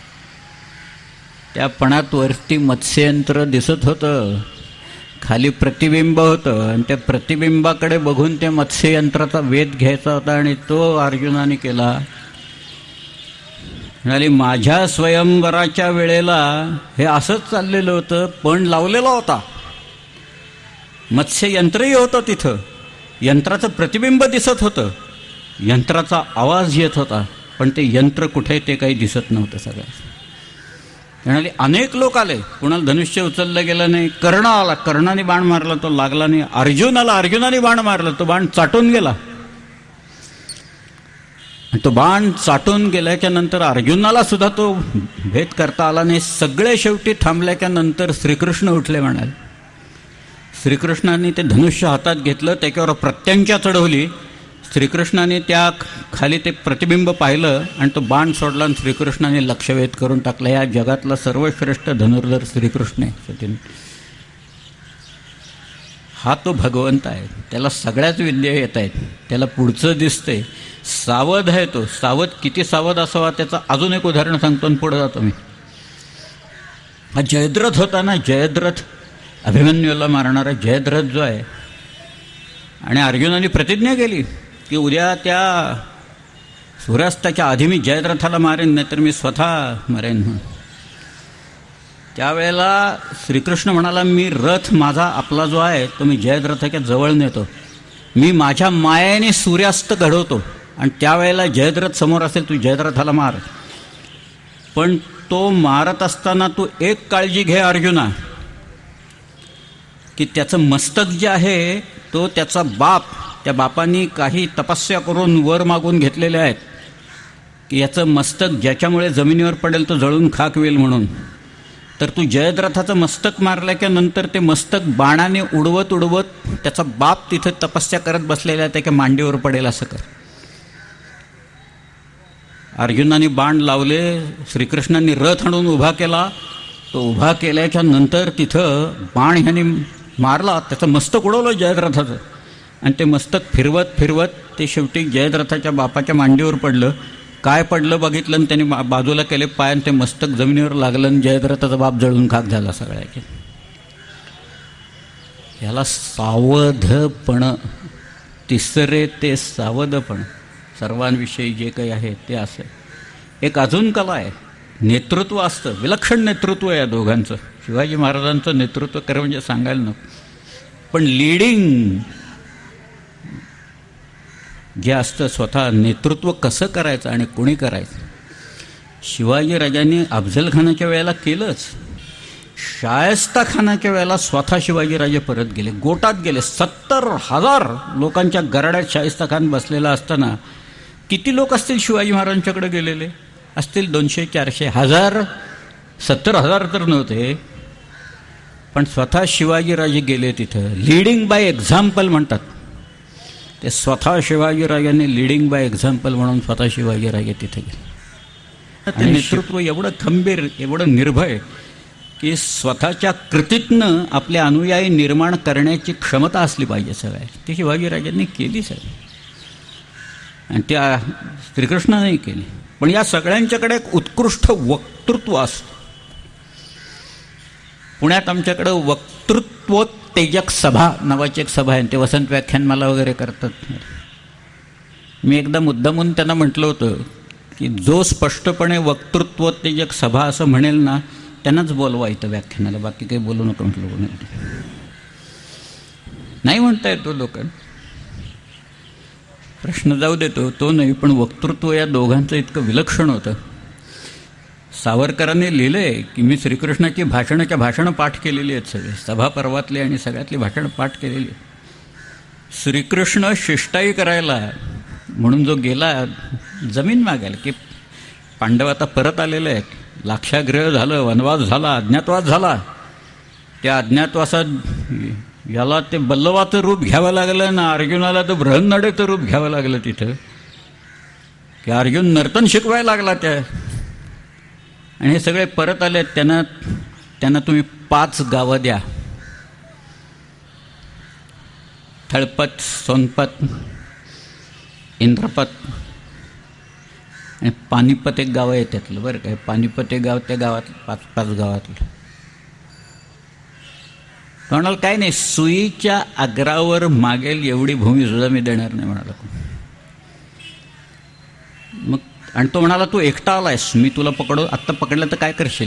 त्या पणात वरती मत्स्ययंत्र दिसत होतं, खाली प्रतिबिंब होतं, आणि त्या प्रतिबिंबाकडे बघून त्या मत्स्ययंत्राचा वेध घ्यायचा होता आणि तो अर्जुनाने केला. म्हणाली माझ्या स्वयंवराच्या वेळेला हे असंच चाललेलं होतं, पण लावलेला होता, मत्स्ययंत्रही होतं तिथं, यंत्राचं प्रतिबिंब दिसत होतं, यंत्राचा आवाज येत होता, पण ते यंत्र कुठे ते काही दिसत नव्हतं सगळं. म्हणाले अनेक लोक आले, कुणाला धनुष्य उचललं गेलं नाही. कर्ण आला, कर्णाने बाण मारला, तो लागला नाही. अर्जुन आला, अर्जुनाने बाण मारला, तो बाण चाटून गेला. तो बाण चाटून गेल्याच्या नंतर अर्जुनाला सुद्धा तो भेद करता आला नाही. सगळे शेवटी थांबल्याच्या नंतर श्रीकृष्ण उठले. म्हणाले श्रीकृष्णाने ते धनुष्य हातात घेतलं, त्याच्यावर प्रत्यंचा चढवली. श्रीकृष्णाने त्या खाली ते प्रतिबिंब पाहिलं आणि तो बाण सोडला आणि श्रीकृष्णाने लक्षवेध करून टाकला. या जगातला सर्वश्रेष्ठ धनुर्धर श्रीकृष्ण आहे. हा तो भगवंत आहे, त्याला सगळ्याच विद्या येत आहेत, त्याला पुढचं दिसतंय. सावध आहे तो. सावध किती सावध असावा त्याचं अजून एक उदाहरण सांगतो आणि पुढे जातो मी. हा जयद्रथ होता ना, जयद्रथ अभिमन्यूला मारणारा जयद्रथ जो आहे, आणि अर्जुनाने प्रतिज्ञा केली की उद्या त्या सूर्यास्ताच्या आधी मी जयद्रथाला मारेन, नाहीतर मी स्वतः मरेन म्हणून. त्यावेळेला श्रीकृष्ण म्हणाला मी रथ माझा आपला जो आहे तो मी जयद्रथाच्या जवळ नेतो, मी माझ्या मायेने सूर्यास्त घडवतो, आणि त्यावेळेला जयद्रथ समोर असेल, तू जयद्रथाला मार. पण तो मारत असताना तू एक काळजी घे अर्जुना, की त्याचं मस्तक जे आहे तो त्याचा बाप, त्या बापांनी काही तपस्या करून वर मागून घेतलेले आहेत की याचं मस्तक ज्याच्यामुळे जमिनीवर पडेल तो जळून खाक होईल म्हणून. तर तू जयद्रथाचं मस्तक मारल्याच्या नंतर ते मस्तक बाणाने उडवत उडवत त्याचा बाप तिथे तपस्या करत बसलेला आहे त्याच्या मांडीवर पडेल असं कर. अर्जुनाने बाण लावले, श्रीकृष्णांनी रथ आणून उभा केला. तो उभा केल्याच्या नंतर तिथं बाण ह्याने मारला, त्याचं मस्तक उडवलं जयद्रथाचं, आणि ते मस्तक फिरवत फिरवत ते शेवटी जयद्रथाच्या बापाच्या मांडीवर पडलं. काय पडलं बघितलं आणि त्यांनी बाजूला केले पाय, आणि ते मस्तक जमिनीवर लागलं आणि जयद्रथाचा बाप जळून खाक झाला सगळ्याचे. याला सावधपण, तिसरे ते सावधपण सर्वांविषयी जे काही आहे ते असं. एक अजून कला आहे, नेतृत्व असतं, विलक्षण नेतृत्व आहे या दोघांचं. शिवाजी महाराजांचं नेतृत्व खरं म्हणजे सांगायला नको, पण लीडिंग जे असतं, स्वतः नेतृत्व कसं करायचं आणि कोणी करायचं. शिवाजी राजांनी अफजलखानाच्या वेळेला केलंच. शायस्ता खानाच्या वेळेला स्वतः शिवाजीराजे परत गेले, गोटात गेले. 70,000 लोकांच्या गराड्यात शायस्ता खान बसलेला असताना किती लोक असतील शिवाजी महाराजांच्याकडे गेलेले? असतील 200, 400, 1000. 70,000 तर नव्हते, पण स्वतः शिवाजीराजे गेले तिथं. लीडिंग बाय एक्झाम्पल म्हणतात ते. स्वतः शिवाजीराजांनी लीडिंग बाय एक्झाम्पल म्हणून स्वतः शिवाजीराजे तिथे गेले. ते नेतृत्व एवढं खंबीर, एवढं निर्भय की स्वतःच्या कृतीतनं आपले अनुयायी निर्माण करण्याची क्षमता असली पाहिजे सगळ्या. ती शिवाजीराजांनी केली सगळी, आणि त्या श्रीकृष्णानेही केली. पण या सगळ्यांच्याकडे एक उत्कृष्ट वक्तृत्व असतं. पुण्यात आमच्याकडं वक्तृत्वोत्तेजक सभा नावाची एक सभा आहे, ते वसंत व्याख्यानमाला वगैरे करतात. मी एकदा मुद्दामून त्यांना म्हटलं होतं की जो स्पष्टपणे वक्तृत्वोत्तेजक सभा असं म्हणेल ना त्यांनाच बोलवा इथं व्याख्यानाला, बाकी काही बोलू नका म्हटलं. नाही म्हणता येतो लोक, प्रश्न जाऊ देतो तो नाही, पण वक्तृत्व या दोघांचं इतकं विलक्षण होतं. सावरकरांनी लिहिलंय की मी श्रीकृष्णाची भाषणं पाठ केलेली आहेत, सगळे सभा पर्वातली आणि सगळ्यातली भाषणं पाठ केलेली आहेत. श्रीकृष्ण शिष्टाई करायला म्हणून जो गेला जमीन मागायला, की पांडव आता परत आलेले आहेत, लाक्षागृह झालं, वनवास झाला, अज्ञातवास झाला. त्या अज्ञातवासात याला ते बल्लवाचं रूप घ्यावं लागलं ना, अर्जुनाला तर बृहन्नडेचं रूप घ्यावं लागलं तिथं, की अर्जुन नर्तन शिकवायला लागला त्या. आणि हे सगळे परत आले. त्यांना तुम्ही 5 गावं द्या, थळपत, सोनपत, इंद्रपत आणि पानिपत एक गाव आहे त्यातलं, बरं काय. पानिपत एक गाव, त्या गावात 5 गावातलं. म्हणाल काय नाही, सुईच्या अग्रावर मागेल एवढी भूमी सुद्धा मी देणार नाही म्हणाला. मग आणि तो म्हणाला तू एकटा आलायस, मी तुला आत्ता पकडलं तर काय करशील?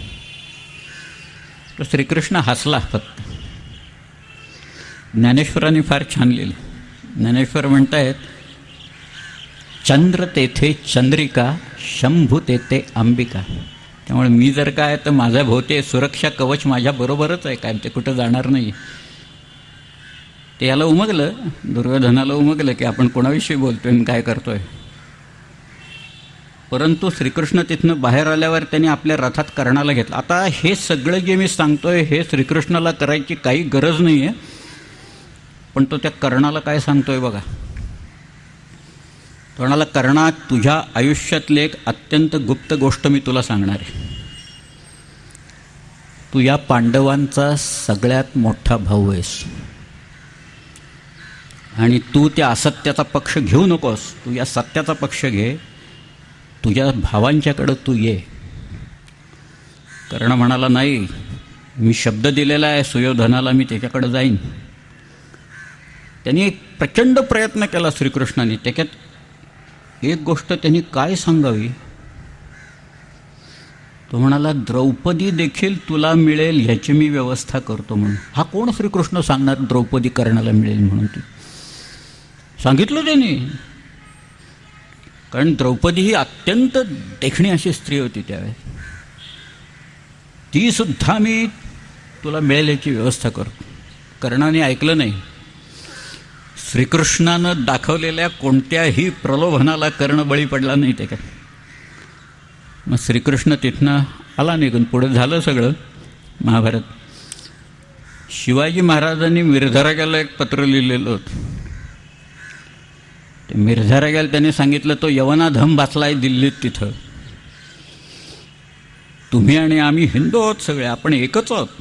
तो श्रीकृष्ण हसला फक्त. ज्ञानेश्वरांनी फार छान लिहिलं. ज्ञानेश्वर म्हणतायत चंद्र तेथे चंद्रिका, शंभू तेथे अंबिका. त्यामुळे मी जर काय तर माझ्या भोवती सुरक्षा कवच माझ्याबरोबरच आहे, काय ते कुठं जाणार नाही. ते याला उमगलं, दुर्योधनाला उमगलं की आपण कोणाविषयी बोलतोय आणि काय करतोय. परंतु श्रीकृष्ण तिथनं बाहेर आल्यावर त्यांनी आपल्या रथात कर्णाला घेतलं. आता हे सगळं जे मी सांगतोय हे श्रीकृष्णाला करायची काही गरज नाही आहे, पण तो त्या कर्णाला काय सांगतोय बघा. तो म्हणाला, कर्णा, तुझ्या आयुष्यातली एक अत्यंत गुप्त गोष्ट मी तुला सांगणार आहे. तू या पांडवांचा सगळ्यात मोठा भाऊ आहेस आणि तू त्या असत्याचा पक्ष घेऊ नकोस, तू या सत्याचा पक्ष घे. तुझ्या भावांच्याकडं तू ये. कर्ण म्हणाला, नाही, मी शब्द दिलेला आहे सुयोधनाला, मी त्याच्याकडे जाईन. त्यांनी एक प्रचंड प्रयत्न केला श्रीकृष्णाने. त्याच्यात एक गोष्ट त्यांनी काय सांगावी. तो म्हणाला, द्रौपदी देखील तुला मिळेल ह्याची मी व्यवस्था करतो म्हणून. हा कोण श्रीकृष्ण सांगणार द्रौपदी कर्णाला मिळेल म्हणून. ती सांगितलं त्यांनी, कारण द्रौपदी ही अत्यंत देखणी अशी स्त्री होती त्यावेळेस. ती सुद्धा मी तुला मिळेल याची व्यवस्था करतो. कर्णाने ऐकलं नाही. श्रीकृष्णानं दाखवलेल्या कोणत्याही प्रलोभनाला कर्ण बळी पडला नाही त्याच्यात. मग श्रीकृष्ण तिथनं आला निघून. पुढे झालं सगळं महाभारत. शिवाजी महाराजांनी मिर्झाराजाला एक पत्र लिहिलेलं होतं. ते मिर्झाराजाला त्याने सांगितलं, तो यवनाधम बसलाय दिल्लीत, तिथं तुम्ही आणि आम्ही हिंदू आहोत सगळे, आपण एकच आहोत.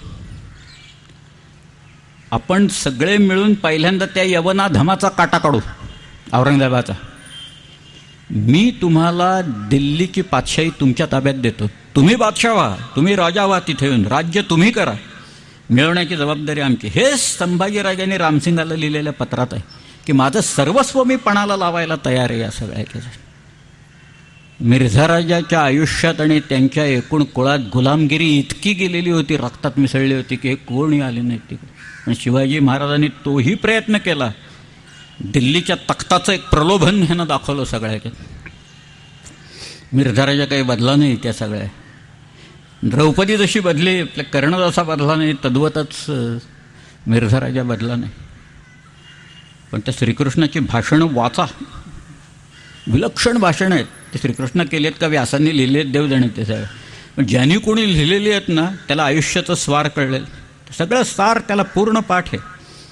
आपण सगळे मिळून पहिल्यांदा त्या यवनाधमाचा काटा काढू, औरंगजेबाचा. मी तुम्हाला दिल्लीची पातशाही तुमच्या ताब्यात देतो. तुम्ही बादशाह व्हा, तुम्ही राजा व्हा, तिथे येऊन राज्य तुम्ही करा, मिळवण्याची जबाबदारी आमची. हे संभाजीराजांनी रामसिंगाला लिहिलेल्या पत्रात आहे की माझं सर्वस्व मी पणाला लावायला तयार आहे या सगळ्याच्या. मिर्झाराजाच्या आयुष्यात आणि त्यांच्या एकूण कुळात गुलामगिरी इतकी गेलेली होती, रक्तात मिसळली होती की कोणी आले नाही तिकडे. पण शिवाजी महाराजांनी तोही प्रयत्न केला. दिल्लीच्या तख्ताचं एक प्रलोभन ह्यानं दाखवलं सगळ्याच्या. मिर्झाराजा काही बदला नाही त्या सगळ्या. द्रौपदी जशी बदली, आपल्या कर्ण जसा बदला नाही, तद्वतच मिर्झाराजा बदला नाही. पण त्या श्रीकृष्णाची भाषणं वाचा, विलक्षण भाषणं आहेत. ते श्रीकृष्ण केलेत का व्यासांनी लिहिले आहेत देव जाणे ते सगळं. पण ज्यांनी कोणी लिहिलेली आहेत ना, त्याला आयुष्याचं स्वार कळलेलं, सगळं सार त्याला पूर्ण पाठ आहे.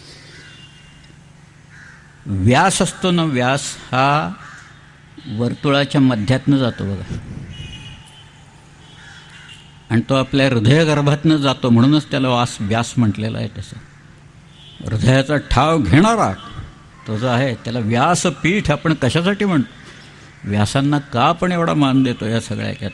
व्यास असतो ना, व्यास हा वर्तुळाच्या मध्यातनं जातो बघा, आणि तो आपल्या हृदयगर्भातनं जातो, म्हणूनच त्याला व्यास म्हटलेला आहे. तसं हृदयाचा ठाव घेणारा तो जो आहे त्याला व्यासपीठ आपण कशासाठी म्हणतो. व्यासांना का आपण एवढा मान देतो या सगळ्या ह्याच्यात.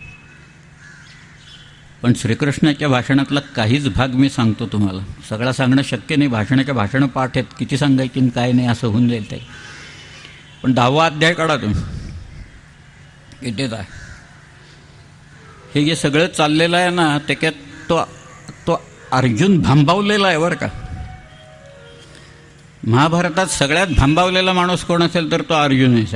पण श्रीकृष्णाच्या भाषणातला काहीच भाग मी सांगतो तुम्हाला. सगळं सांगणं शक्य नाही, भाषणं पाठ आहेत, किती सांगायची आणि काय नाही असं होऊन जाईल ते. पण 10वा अध्याय काढा तुम्ही, इथेच आहे. हे जे सगळं चाललेलं आहे ना, त्याच्यात तो अर्जुन भांबावलेला आहे बरं का. महाभारतात सगळ्यात भांबावलेला माणूस कोण असेल तर तो अर्जुन आहे.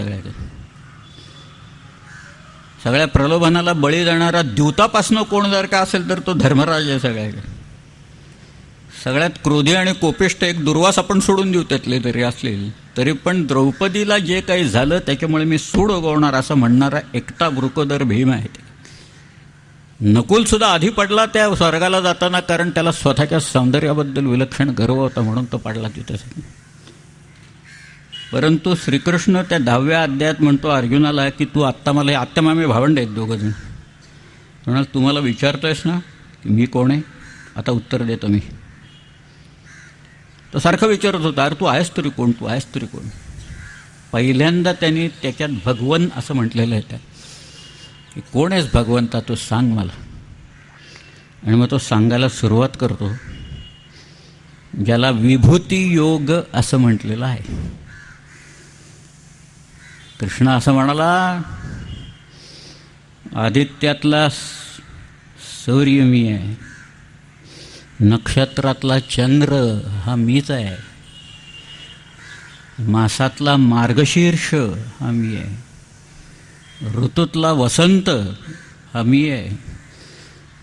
सगळ्या प्रलोभनाला बळी जाणारा द्यूतापासनं कोण जर का असेल तर तो धर्मराज आहे. सगळ्यात क्रोधी आणि कोपिष्ट एक दुर्वास आपण सोडून देऊ त्यातले तरी असलेली, तरी पण द्रौपदीला जे काही झालं त्याच्यामुळे मी सूड उगवणार असं म्हणणारा एकटा वृकोदर भीम आहे. नकुल सुद्धा आधी पडला त्या स्वर्गाला जाताना, कारण त्याला स्वतःच्या सौंदर्याबद्दल विलक्षण गर्व होता म्हणून तो पडला तिथे. परंतु श्रीकृष्ण त्या 10व्या अध्यायात म्हणतो अर्जुनाला की तू आत्ता मला, आत्ता मामी भावंड आहेत दोघं जण, म्हणाल तू मला विचारतोयस ना की मी कोण आहे, आता उत्तर देतो मी. तो सारखं विचारत होता, अरे तू आहेस तरी कोण, तू आहेस तरी कोण. पहिल्यांदा त्यांनी त्याच्यात भगवन असं म्हटलेलं आहे त्या, की कोण आहेस भगवंता तू सांग मला. आणि मग तो सांगायला सुरुवात करतो, ज्याला विभूती योग असं म्हटलेलं आहे. कृष्ण असं म्हणाला, आदित्यातला सूर्य मी आहे, नक्षत्रातला चंद्र हा मीच आहे, मासातला मार्गशीर्ष हा मी आहे, ऋतूतला वसंत हा मी आहे,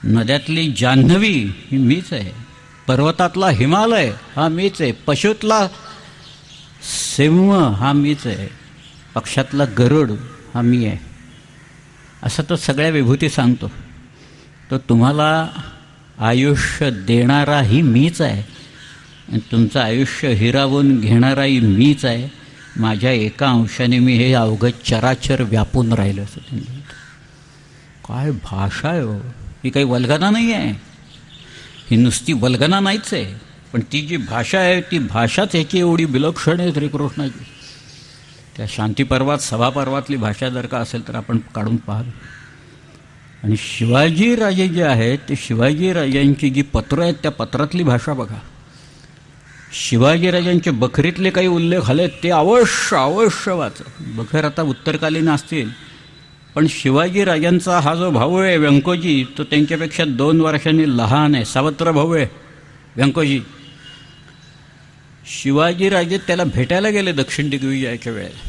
नद्यातली जान्हवी ही मीच आहे, पर्वतातला हिमालय हा मीच आहे, पशुतला सिंह हा मीच आहे, पक्षातला गरुड हा मी आहे. असं तो सगळ्या विभूती सांगतो. तो तुम्हाला आयुष्य देणाराही मीच आहे आणि तुमचं आयुष्य हिरावून घेणाराही मीच आहे. माझ्या एका अंशाने मी हे अवघं चराचर व्यापून राहिलं असं त्यांनी. काय भाषा आहे हो! ही काही वल्गना नाही आहे, ही नुसती वल्गना नाहीच आहे, पण ती जी भाषा आहे ती भाषाच ह्याची एवढी विलक्षण आहे श्रीकृष्णाची. त्या शांतीपर्वात सभापर्वातली भाषा जर का असेल तर आपण काढून पाहाल. आणि शिवाजीराजे जे आहेत ते शिवाजीराजांची जी पत्रं आहेत त्या पत्रातली भाषा बघा. शिवाजीराजांचे बखरीतले काही उल्लेख आले ते अवश्य वाचा. बखर आता उत्तरकालीन असतील, पण शिवाजीराजांचा हा जो भाऊ आहे व्यंकोजी तो त्यांच्यापेक्षा 2 वर्षांनी लहान आहे. सावत्र भाऊ आहे व्यंकोजी. शिवाजीराजे त्याला भेटायला गेले दक्षिण दिग्विजयाच्या वेळेला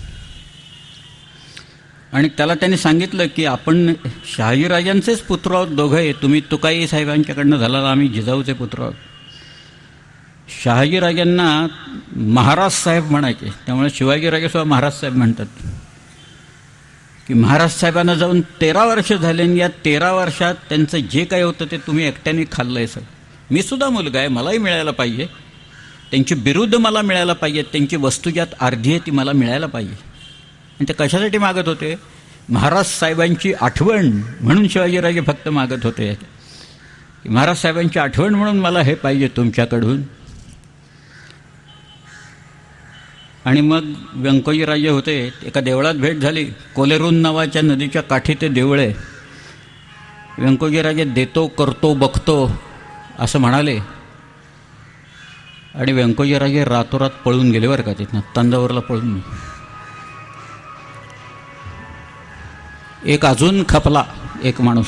आणि त्याला त्यांनी सांगितलं की आपण शहाजीराजांचेच पुत्र आहोत दोघंही, तुम्ही तुकाई साहेबांच्याकडनं झाला, आम्ही जिजाऊचे पुत्र आहोत. शहाजीराजांना महाराज साहेब म्हणायचे, त्यामुळे शिवाजीराजेसुद्धा महाराज साहेब म्हणतात की महाराज साहेबांना जाऊन 13 वर्ष झाले आणि या 13 वर्षात त्यांचं जे काही होतं ते तुम्ही एकट्याने खाल्लं आहे. सर मी सुद्धा मुलगा आहे, मलाही मिळायला पाहिजे, त्यांची बिरुदं मला मिळायला पाहिजेत, त्यांची वस्तू ज्यात अर्धी आहे ती मला मिळायला पाहिजे. आणि ते कशासाठी मागत होते? महाराज साहेबांची आठवण म्हणून शिवाजीराजे फक्त मागत होते की महाराज साहेबांची आठवण म्हणून मला हे पाहिजे तुमच्याकडून. आणि मग व्यंकोजीराजे होते, एका देवळात भेट झाली. कोलेरून नावाच्या नदीच्या काठी ते देऊळ आहे. व्यंकोजीराजे देतो करतो बघतो असं म्हणाले आणि व्यंकोजीराजे रातोरात पळून गेले बरं का तिथनं, तंजावरला पळून. एक अजून खपला एक माणूस,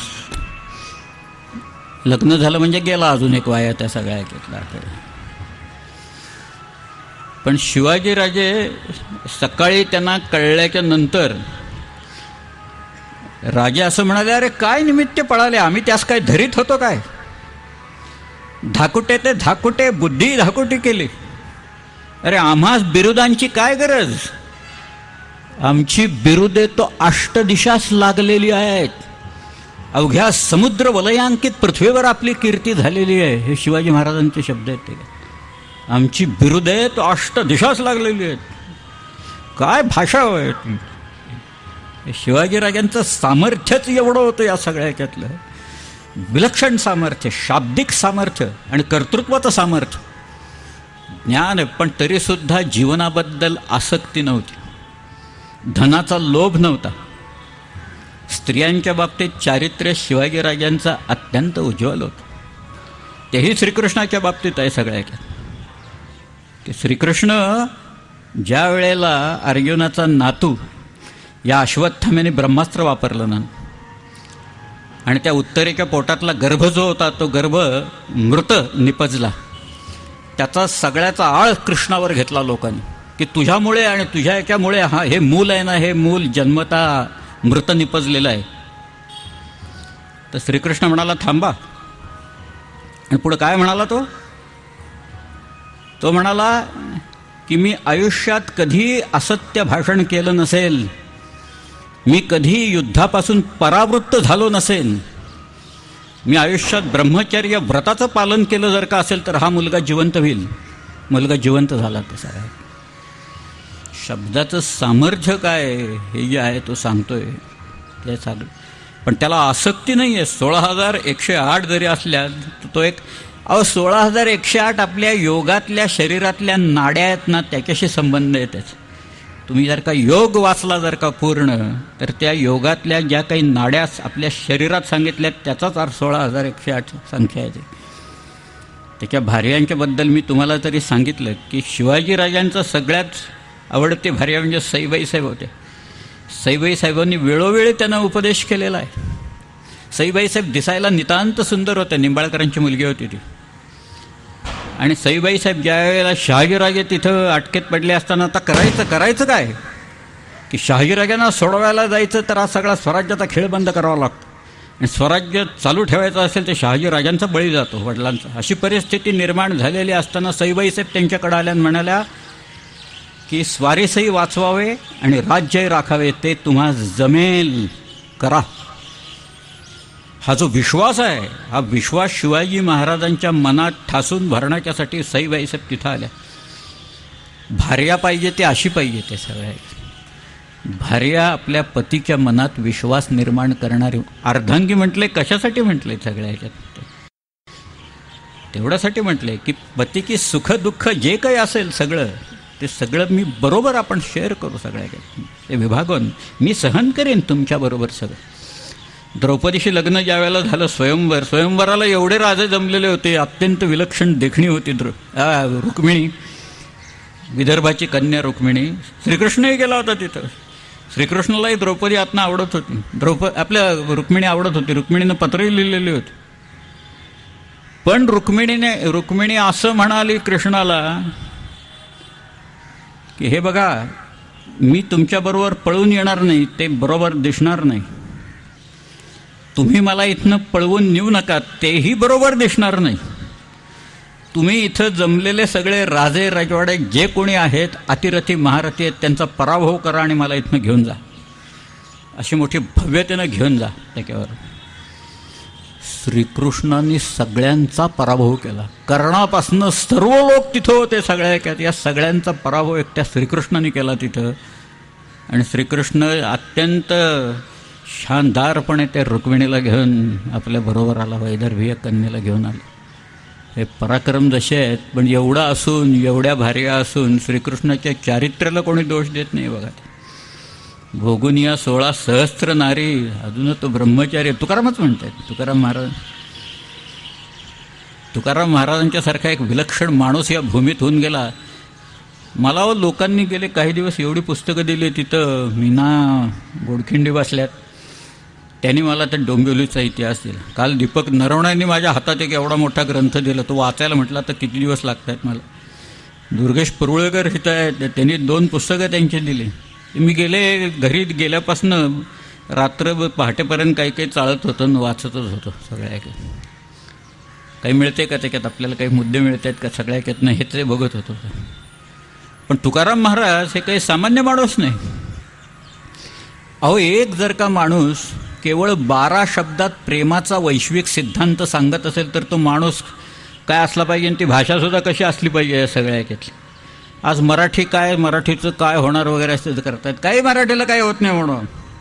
लग्न झालं म्हणजे गेला अजून एक वाया त्या सगळ्या घेतला. पण शिवाजीराजे सकाळी त्यांना कळल्याच्या नंतर राजे असं म्हणाले, अरे काय निमित्त पळाले, आम्ही त्यास काय धरीत होतो काय? धाकुटे ते धाकुटे, बुद्धी धाकुटी केली. अरे आम्हास बिरुदांची काय गरज? आमची बिरुदे तो अष्टदिशास लागलेली आहेत. अवघ्या समुद्र वलयांकित पृथ्वीवर आपली कीर्ती झालेली आहे. हे शिवाजी महाराजांचे शब्द आहेत. ते आमची बिरुदे तो अष्टदिशास लागलेली आहेत. काय भाषा होय! शिवाजीराजांचं सामर्थ्यच एवढं होतं या सगळ्या ह्याच्यातलं. विलक्षण सामर्थ्य, शाब्दिक सामर्थ्य आणि कर्तृत्वाचं सामर्थ्य, ज्ञान, पण तरीसुद्धा जीवनाबद्दल आसक्ती नव्हती, धनाचा लोभ नव्हता. स्त्रियांच्या बाबतीत चारित्र्य शिवाजीराजांचा अत्यंत उज्ज्वल होतं. तेही श्रीकृष्णाच्या बाबतीत आहे सगळ्या की श्रीकृष्ण ज्या वेळेला अर्जुनाचा नातू या अश्वत्थाम्याने ब्रह्मास्त्र वापरलं ना आणि त्या उत्तरेच्या पोटातला गर्भ जो होता तो गर्भ मृत निपजला, त्याचा सगळ्याचा आळ कृष्णावर घेतला लोकांनी की तुझ्यामुळे आणि तुझ्या याच्यामुळे हे मूल आहे ना, हे मूल जन्मता मृत निपजलेलं आहे. तर श्रीकृष्ण म्हणाला थांबा. आणि पुढे काय म्हणाला तो म्हणाला की मी आयुष्यात कधी असत्य भाषण केलं नसेल, मी कधी युद्धापासून परावृत्त झालो नसेल, मी आयुष्यात ब्रह्मचर्य व्रताचं पालन केलं जर का असेल तर हा मुलगा जिवंत होईल. मुलगा जिवंत झाला. तसा आहे. शब्दाचं सामर्थ्य काय हे जे आहे तो सांगतोय ते सांग. पण त्याला आसक्ती नाही आहे. 16,108 जरी असल्या तो एक 16,108 आपल्या योगातल्या शरीरातल्या नाड्या आहेत ना त्याच्याशी संबंध आहे त्याचा. तुम्ही जर का योग वाचला जर का पूर्ण तर त्या योगातल्या ज्या काही नाड्या आपल्या शरीरात सांगितल्या त्याचाच अर्थ 16,108 संख्या आहे. त्याच्या भार्यांच्याबद्दल मी तुम्हाला तरी सांगितलं की शिवाजीराजांचं सगळ्यात आवडते भार्या म्हणजे सईबाई साहेब होते. सईबाई साहेबांनी वेळोवेळी त्यांना उपदेश केलेला आहे. सईबाई साहेब दिसायला नितांत सुंदर होत्या. निंबाळकरांची मुलगी होती ती. आणि सईबाई साहेब ज्या वेळेला शहाजीराजे तिथं अटकेत पडले असताना आता करायचं काय की शहाजीराजांना सोडवायला जायचं तर हा सगळा स्वराज्याचा खेळ बंद करावा लागतो. आणि स्वराज्य चालू ठेवायचं असेल तर शहाजी राजांचा बळी जातो, वडिलांचा. अशी परिस्थिती निर्माण झालेली असताना सईबाई साहेब त्यांच्याकडे आल्या आणि म्हणाल्या की स्वारीसही वाचवावे आणि राज्यही राखावे, ते तुम्हा जमेल, करा. हा जो विश्वास आहे, हा विश्वास शिवाजी महाराजांच्या मनात ठासून भरण्याच्यासाठी सईबाई साहेब तिथं आल्या. भार्या पाहिजे ते अशी पाहिजे, ते सगळ्या भार्या आपल्या पतीच्या मनात विश्वास निर्माण करणारी. अर्धांगी म्हटले कशासाठी म्हटले? सगळ्या ह्याच्यात तेवढ्यासाठी म्हटले की पती की सुख दुःख जे काही असेल सगळं, ते सगळं मी बरोबर आपण शेअर करू. सगळ्या ते विभागून मी सहन करेन तुमच्याबरोबर सगळं. द्रौपदीशी लग्न ज्या वेळेला झालं, स्वयंवराला एवढे राजे जमलेले होते, अत्यंत विलक्षण देखणी होती रुक्मिणी, विदर्भाची कन्या रुक्मिणी. श्रीकृष्णही गेला होता तिथं. श्रीकृष्णालाही द्रौपदी आत्मा आवडत होती, आपल्या रुक्मिणी आवडत होती. रुक्मिणीनं पत्रही लिहिलेली होती. पण रुक्मिणी असं म्हणाली कृष्णाला की हे बघा, मी तुमच्याबरोबर पळून येणार नाही, ते बरोबर दिसणार नाही. तुम्ही मला इथनं पळवून नेऊ नका, तेही बरोबर दिसणार नाही. तुम्ही इथं जमलेले सगळे राजे राजवाडे जे कोणी आहेत, अतिरथी महारथी आहेत, त्यांचा पराभव करा आणि मला इथनं घेऊन जा. अशी मोठी भव्यतेनं घेऊन जा त्याच्यावर. श्रीकृष्णांनी सगळ्यांचा पराभव केला. कर्णापासनं सर्व लोक तिथं होते सगळ्या, या सगळ्यांचा पराभव एकट्या श्रीकृष्णाने केला तिथं. आणि श्रीकृष्ण अत्यंत शानदारपणे त्या रुक्मिणीला घेऊन आपल्या बरोबर आला, वैदर्भीय कन्येला घेऊन आला. हे पराक्रम जसे आहेत, पण एवढा असून, एवढ्या भार्या असून श्रीकृष्णाच्या चारित्र्याला कोणी दोष देत नाही बघा. भोगून या 16 सहस्त्र नारी, अजून तो ब्रह्मचारी. तुकारामच म्हणतात, तुकाराम महाराजांच्या सारखा एक विलक्षण माणूस या भूमीत होऊन गेला. मला लोकांनी गेले काही दिवस एवढी पुस्तकं दिली, तिथं मीना गोडखिंडी बसल्यात, त्यांनी मला त्या डोंबिवलीचा इतिहास दिला. काल दीपक नरवणेंनी माझ्या हातात एक एवढा मोठा ग्रंथ दिला, तो वाचायला म्हटला तर किती दिवस लागत आहेत मला. दुर्गेश पुरवळेकर इथं आहेत, त्यांनी 2 पुस्तकं त्यांची दिली. मी गेले घरी गेल्यापासनं रात्र पहाटेपर्यंत काही चालत होतं, वाचतच होतो सगळ्या. काही मिळते का त्याच्यात, आपल्याला काही मुद्दे मिळत आहेत का सगळ्या याच्यातनं, हेच ते बघत होतो. पण तुकाराम महाराज हे काही सामान्य माणूस नाही. अहो, एक जर का माणूस केवळ 12 शब्दात प्रेमाचा वैश्विक सिद्धांत सांगत असेल तर तो माणूस काय असला पाहिजे, आणि ती भाषासुद्धा कशी असली पाहिजे या सगळ्या याच्यातली. आज मराठी काय, मराठीचं काय होणार वगैरे असं करतात. काही मराठीला काही होत नाही म्हणून.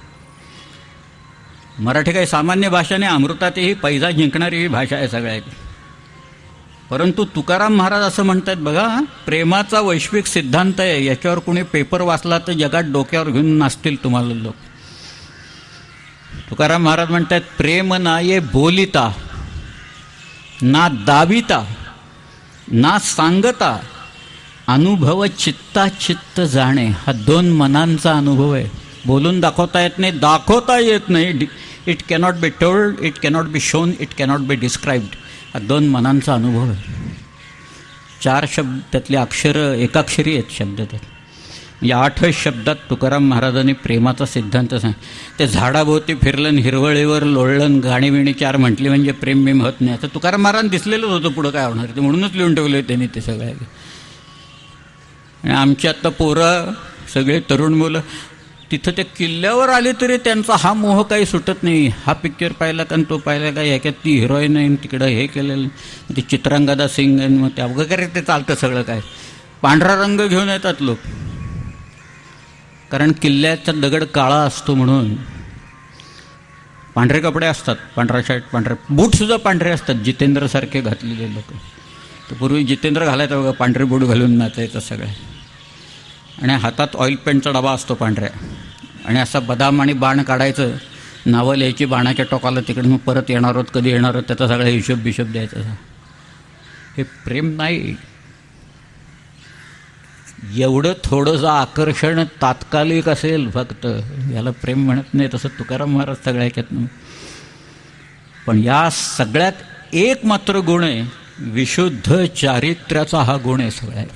मराठी काही सामान्य भाषा नाही, अमृतातही पैजा जिंकणारी ही भाषा आहे सगळ्याची. परंतु तुकाराम महाराज असं म्हणतात बघा, प्रेमाचा वैश्विक सिद्धांत आहे, याच्यावर कोणी पेपर वाचला तर जगात डोक्यावर घेऊन नाचतील तुम्हाला लोक. तुकाराम महाराज म्हणतात, प्रेम ना ये बोलिता, ना दाविता, ना सांगता, अनुभव चित्ता चित्त जाणे. हा 2 मनांचा अनुभव आहे. बोलून दाखवता येत नाही, दाखवता येत नाही. It cannot be told, it cannot be shown, it cannot be described. हा 2 मनांचा अनुभव आहे. 4 शब्द त्यातले अक्षरं एकाक्षरी आहेत शब्द त्यात. या 8 शब्दात तुकाराम महाराजांनी प्रेमाचा सिद्धांत सांग. ते झाडाभोवती फिरलं, हिरवळीवर लोळलं, गाणीविणी 4 म्हटली म्हणजे प्रेम बिम होत नाही. आता तुकाराम महाराज दिसलेलंच होतं पुढं काय होणार ते, म्हणूनच लिहून ठेवले त्यांनी ते सगळ्या. आणि आमची आत्ता पोरं सगळे तरुण मुलं तिथं त्या किल्ल्यावर आले तरी त्यांचा हा मोह काही सुटत नाही. हा पिक्चर पाहिला का, तो पाहिला का, याच्यात ती हिरोईन आहे, तिकडं हे केलेलं, ती चित्रांगदा सिंग आहे, मग त्या वगैरे ते चालतं सगळं. काय पांढरा रंग घेऊन येतात लोक, कारण किल्ल्याचा दगड काळा असतो म्हणून. पांढरे कपडे असतात, पांढरा शर्ट, पांढरे बूटसुद्धा पांढरे असतात, जितेंद्रसारखे घातलेले लोक. तर पूर्वी जितेंद्र घालायचा बघा, पांढरे बूट घालून नाचायचं सगळ्या. आणि हातात ऑइल पेंटचा डबा असतो पांढऱ्या, आणि असा बदाम आणि बाण काढायचं, नावं लिहायची बाणाच्या टोकाला, तिकडे मग परत येणार आहोत, कधी येणार आहोत, त्याचा सगळा हिशोब द्यायचा. हे प्रेम नाही. एवढं थोडंसं आकर्षण तात्कालिक असेल फक्त, याला प्रेम म्हणत नाही. तसं तुकाराम महाराज सगळ्या ह्याच्यात. पण या सगळ्यात एक मात्र गुण आहे, विशुद्ध चारित्र्याचा हा गुण आहे सगळ्यात.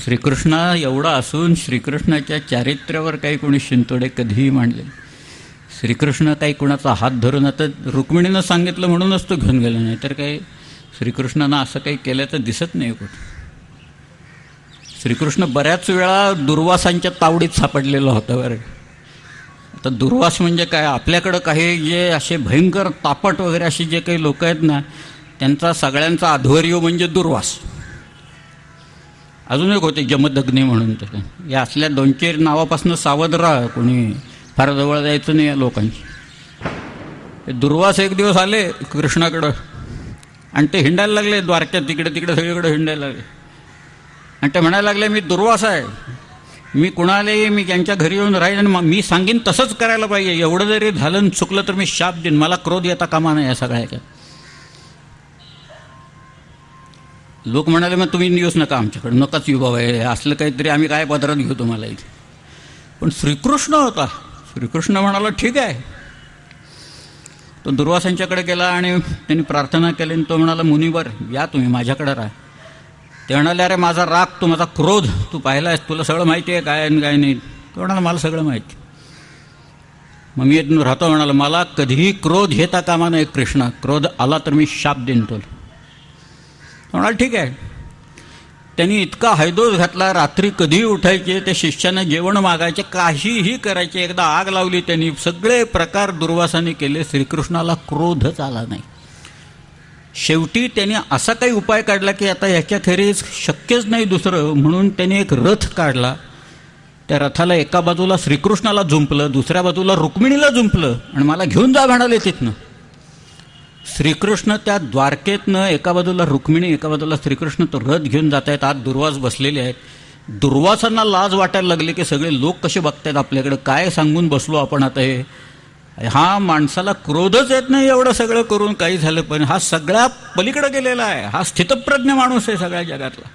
श्रीकृष्णा एवढा असून श्रीकृष्णाच्या चारित्र्यावर काही कोणी शिंतोडे कधीही मांडले. श्रीकृष्ण काही कुणाचा हात धरून, आता रुक्मिणीनं सांगितलं म्हणूनच तो घेऊन गेला, नाही तर काही श्रीकृष्णानं असं काही केल्याचं दिसत नाही कुठं. श्रीकृष्ण बऱ्याच वेळा दुर्वासांच्या तावडीत सापडलेला होता बरं. आता दुर्वास म्हणजे काय, आपल्याकडं काही जे असे भयंकर तापट वगैरे असे जे काही लोक आहेत ना, त्यांचा सगळ्यांचा आध्वर्य म्हणजे दुर्वास. अजून एक होते जमदग्नी म्हणून, तर या असल्या 2-4 नावापासून सावध राहा, कोणी फार जवळ जायचं नाही या लोकांची. दुर्वास एक दिवस आले कृष्णाकडं आणि ते हिंडायला लागले द्वारक्यात, तिकडे तिकडे सगळीकडे हिंडायला लागले. आणि ते म्हणायला लागले, मी दुर्वास आहे, मी कुणालाही मी त्यांच्या घरी येऊन राहील आणि मी सांगेन तसंच करायला पाहिजे, एवढं जरी झालं चुकलं तर मी शाप देईन, मला क्रोध येता कामा नाही या सगळ्याच्या. लोक म्हणाले, मग तुम्ही येऊच नका आमच्याकडे, नकाच येऊ बाबा, असलं काहीतरी आम्ही काय पदरात घेऊ तुम्हाला इथे. पण श्रीकृष्ण होता, श्रीकृष्ण म्हणाला ठीक आहे. तो दुर्वासांच्याकडे गेला आणि त्यांनी प्रार्थना केली आणि तो म्हणाला, मुनिवर या तुम्ही माझ्याकडे राहा. ते म्हणाले, अरे माझा राग, तू माझा क्रोध तू पाहिला आहेस, तुला सगळं माहिती आहे काय आणि काय नाही. तो म्हणाला, मला सगळं माहिती, मग मी राहतो. म्हणाला, मला कधीही क्रोध येता कामा नाही कृष्णा, क्रोध आला तर मी शाप देईन तुला. म्हणाल ठीक आहे. त्यांनी इतका हैदोस घातला, रात्री कधीही उठायचे, त्या शिष्यानं जेवण मागायचे, काहीही करायचे. एकदा आग लावली त्यांनी, सगळे प्रकार दुर्वासाने केले, श्रीकृष्णाला क्रोधच आला नाही. शेवटी त्यांनी असा काही उपाय काढला की आता याच्याखेरीज शक्यच नाही दुसरं, म्हणून त्यांनी एक रथ काढला. त्या रथाला एका बाजूला श्रीकृष्णाला जुंपलं, दुसऱ्या बाजूला रुक्मिणीला जुंपलं आणि मला घेऊन जा म्हणाले तिथनं. श्रीकृष्ण त्या द्वारकेतनं एका बाजूला रुक्मिणी, एका बाजूला श्रीकृष्ण तो रथ घेऊन जात आहेत. आत दुर्वास बसलेले आहेत. दुर्वासांना लाज वाटायला लागली की सगळे लोक कसे बघतायत आपल्याकडे, काय सांगून बसलो आपण आता. हे हा माणसाला क्रोधच येत नाही एवढं सगळं करून काही झालं, पण हा सगळ्या पलीकडे गेलेला आहे, हा स्थितप्रज्ञ माणूस आहे सगळ्या जगातला.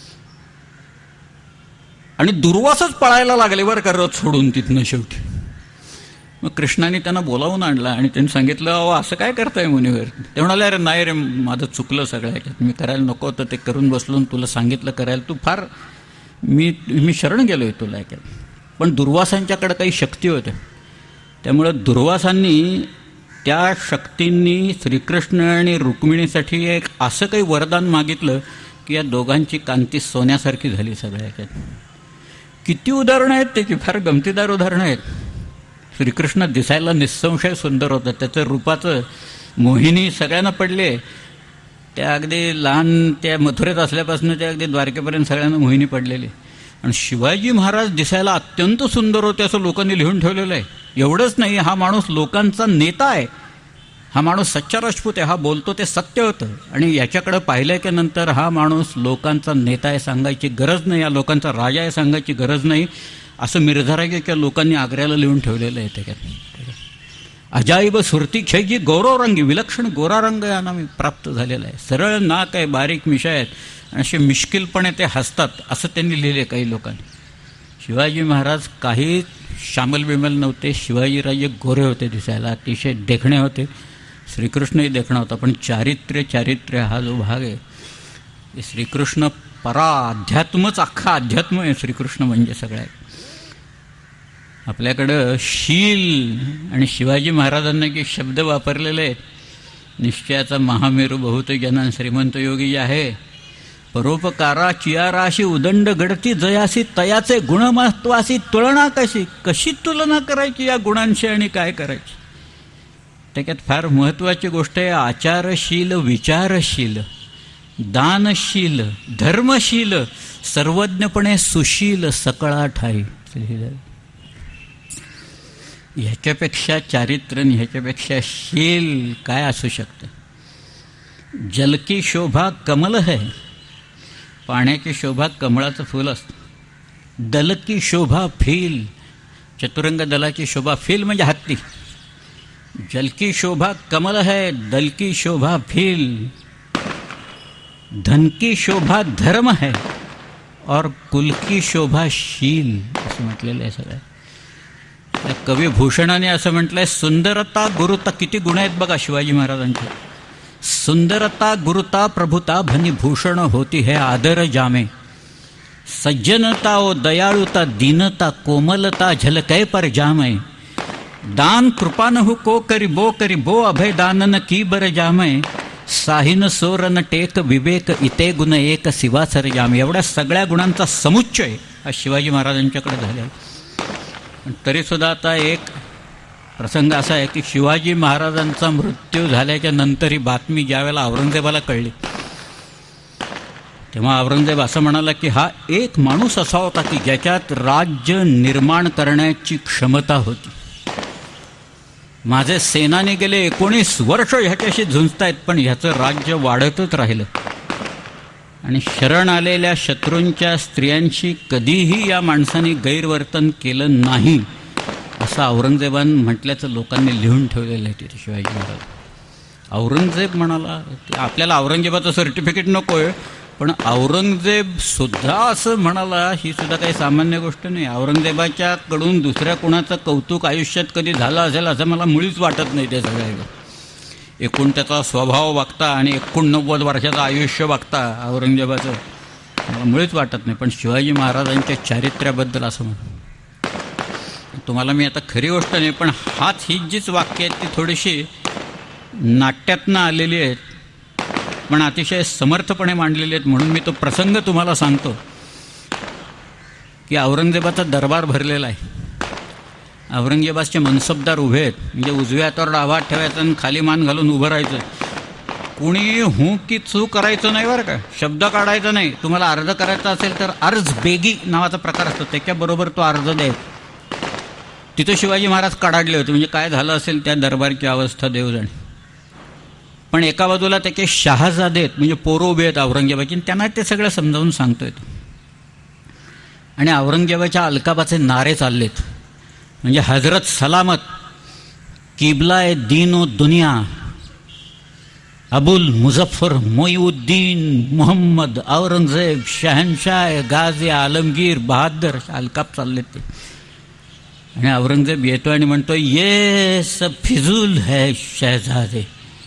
आणि दुर्वासच पळायला लागले बरं का रथ सोडून तिथनं शेवटी. मग कृष्णाने त्यांना बोलावून आणला आणि त्यांनी सांगितलं, अहो असं काय करताय मुनिवर. ते म्हणाले, अरे नाही रे, माझं चुकलं सगळं ह्याच्यात, मी करायला नको होतं ते करून बसलो, तुला सांगितलं करायला, तू फार मी शरण गेलोय तुला ह्याच्यात. पण दुर्वासांच्याकडे काही शक्ती होत्या, त्यामुळं दुर्वासांनी त्या शक्तींनी श्रीकृष्ण आणि रुक्मिणीसाठी एक असं काही वरदान मागितलं की या दोघांची कांती सोन्यासारखी झाली सगळ्या ह्याच्यात. किती उदाहरणं आहेत त्याची, फार गमतीदार उदाहरणं आहेत. श्रीकृष्ण दिसायला निसंशय सुंदर होतं, त्याचं रूपाचं मोहिनी सगळ्यांना पडले. त्या अगदी लहान त्या मथुरेत असल्यापासून त्या अगदी द्वारकेपर्यंत सगळ्यांना मोहिनी पडलेली. आणि शिवाजी महाराज दिसायला अत्यंत सुंदर होते असं लोकांनी लिहून ठेवलेलं आहे. एवढंच नाही, हा माणूस लोकांचा नेता आहे, हा माणूस सच्चा राजपूत आहे, हा बोलतो ते सत्य होतं. आणि याच्याकडे पाहिलं की नंतर हा माणूस लोकांचा नेता आहे सांगायची गरज नाही, या लोकांचा राजा आहे सांगायची गरज नाही, असं मिर्झारागेच्या लोकांनी आग्र्याला लिहून ठेवलेलं आहे. त्याच्यात अजाईब सुरती क्षयजी गौरव रंगी, विलक्षण गोरा रंग यांना प्राप्त झालेला आहे. सरळ नाक आहे, बारीक मिशा आहेत, आणि असे मिश्किलपणे ते हसतात असं त्यांनी लिहिले काही लोकांनी. शिवाजी महाराज काही शामल बिमल नव्हते, शिवाजीराजे गोरे होते दिसायला, अतिशय देखणे होते. श्रीकृष्णही देखणा होता, पण चारित्र्य हा जो भाग आहे श्रीकृष्ण परा अध्यात्मच, अख्खा अध्यात्म आहे श्रीकृष्ण म्हणजे सगळ्यात. आपल्याकडं शील आणि शिवाजी महाराजांना की शब्द वापरलेले आहेत. निश्चयाचा महामेरू बहुत जनान श्रीमंत योगी जे आहे, परोपकारा चियाराशी उदंड गडती जयासी, तयाचे गुणमहत्वासी तुलना कशी तुलना करायची या गुणांशी आणि काय करायची. त्याच्यात फार महत्त्वाची गोष्ट आहे, आचारशील, विचारशील, दानशील, धर्मशील, सर्वज्ञपणे सुशील, सकळा ठाई. ह्याच्यापेक्षा चारित्र्य, ह्याच्यापेक्षा शील काय असू शकतं. जल की शोभा कमल है, पाण्याची शोभा कमळाचं फूल असतं. दल की शोभा फील, चतुरंग दलाची शोभा, फील म्हणजे हत्ती. जल की शोभा कमल है, दल की शोभा फील, धन की शोभा धर्म है और कुल की शोभा शील, असं म्हटलेलं आहे सगळं. कवी भूषणाने असं म्हटलंय, सुंदरता गुरुता, किती गुण आहेत बघा शिवाजी महाराजांचे. सुंदरता गुरुता प्रभुता भनी भूषण होती है आदर जामे, सज्जनता ओ दयाळुता दीनता कोमलता झलकै पर जामे, दान कृपानहु को करी बो अभय दानन की बर जामे साहिन सोरन टेक विवेक इते गुण एक शिवासर जामे. एवढ्या सगळ्या गुणांचा समुच्चय हा शिवाजी महाराजांच्याकडे झाला. पण तरीसुद्धा आता एक प्रसंग असा आहे की शिवाजी महाराजांचा मृत्यू झाल्याच्या नंतर ही बातमी ज्यावेळेला औरंगजेबाला कळली तेव्हा औरंगजेब असं म्हणाला की हा एक माणूस असा होता की ज्याच्यात राज्य निर्माण करण्याची क्षमता होती. माझे सेनानी गेले 19 वर्ष ह्याच्याशी झुंजतायत पण ह्याचं राज्य वाढतच राहिलं आणि शरण आलेल्या शत्रूंच्या स्त्रियांशी कधीही या माणसाने गैरवर्तन केलं नाही असं औरंगजेबानं म्हटल्याचं लोकांनी लिहून ठेवलेलं आहे तिथे शिवाजी महाराज. औरंगजेब म्हणाला आपल्याला औरंगजेबाचं सर्टिफिकेट नको आहे पण औरंगजेब सुद्धा असं म्हणाला ही सुद्धा काही सामान्य गोष्ट नाही. औरंगजेबाच्याकडून दुसऱ्या कोणाचं कौतुक आयुष्यात कधी झालं असेल असं मला मुळीच वाटत नाही. ते सगळ्या एकूण त्याचा स्वभाव बघता आणि 89 वर्षाचं आयुष्य बघता औरंगजेबाचं मला मुळीच वाटत नाही. पण शिवाजी महाराजांच्या चारित्र्याबद्दल असं म्हणतो तुम्हाला मी आता खरी गोष्ट नाही पण ही जीच वाक्य आहेत ती थोडीशी नाट्यातनं आलेली आहेत पण अतिशय समर्थपणे मांडलेले आहेत. म्हणून मी तो प्रसंग तुम्हाला सांगतो की औरंगजेबाचा दरबार भरलेला आहे. औरंगजेबाचे मनसबदार उभे आहेत म्हणजे उजव्या हातावर डावा हात ठेवायचा आणि खाली मान घालून उभं राहायचं. कुणी हूं की चूक करायचं नाही बरं का. शब्द काढायचा नाही. तुम्हाला अर्ज करायचा असेल तर अर्ज बेगी नावाचा प्रकार असतो त्याच्याबरोबर तो अर्ज द्यायचा. तिथं शिवाजी महाराज कडाडले होते म्हणजे काय झालं असेल त्या दरबारची अवस्था देव जाणे. पण एका बाजूला त्याचे शहाजादे आहेत म्हणजे पोरं उभे आहेत औरंगजेबाची त्यांना ते सगळं समजावून सांगतोय आणि औरंगजेबाच्या अलकाबाचे नारे चाललेत म्हणजे हजरत सलामत किबला ए दीनो दुनिया अबुल मुझफ्फर मोईउद्दीन मोहम्मद औरंगजेब शहनशाह गाझी आलमगीर बहादर अलकाब चाललेत ते. आणि औरंगजेब येतो आणि म्हणतो ये सब फिजूल है शहजादे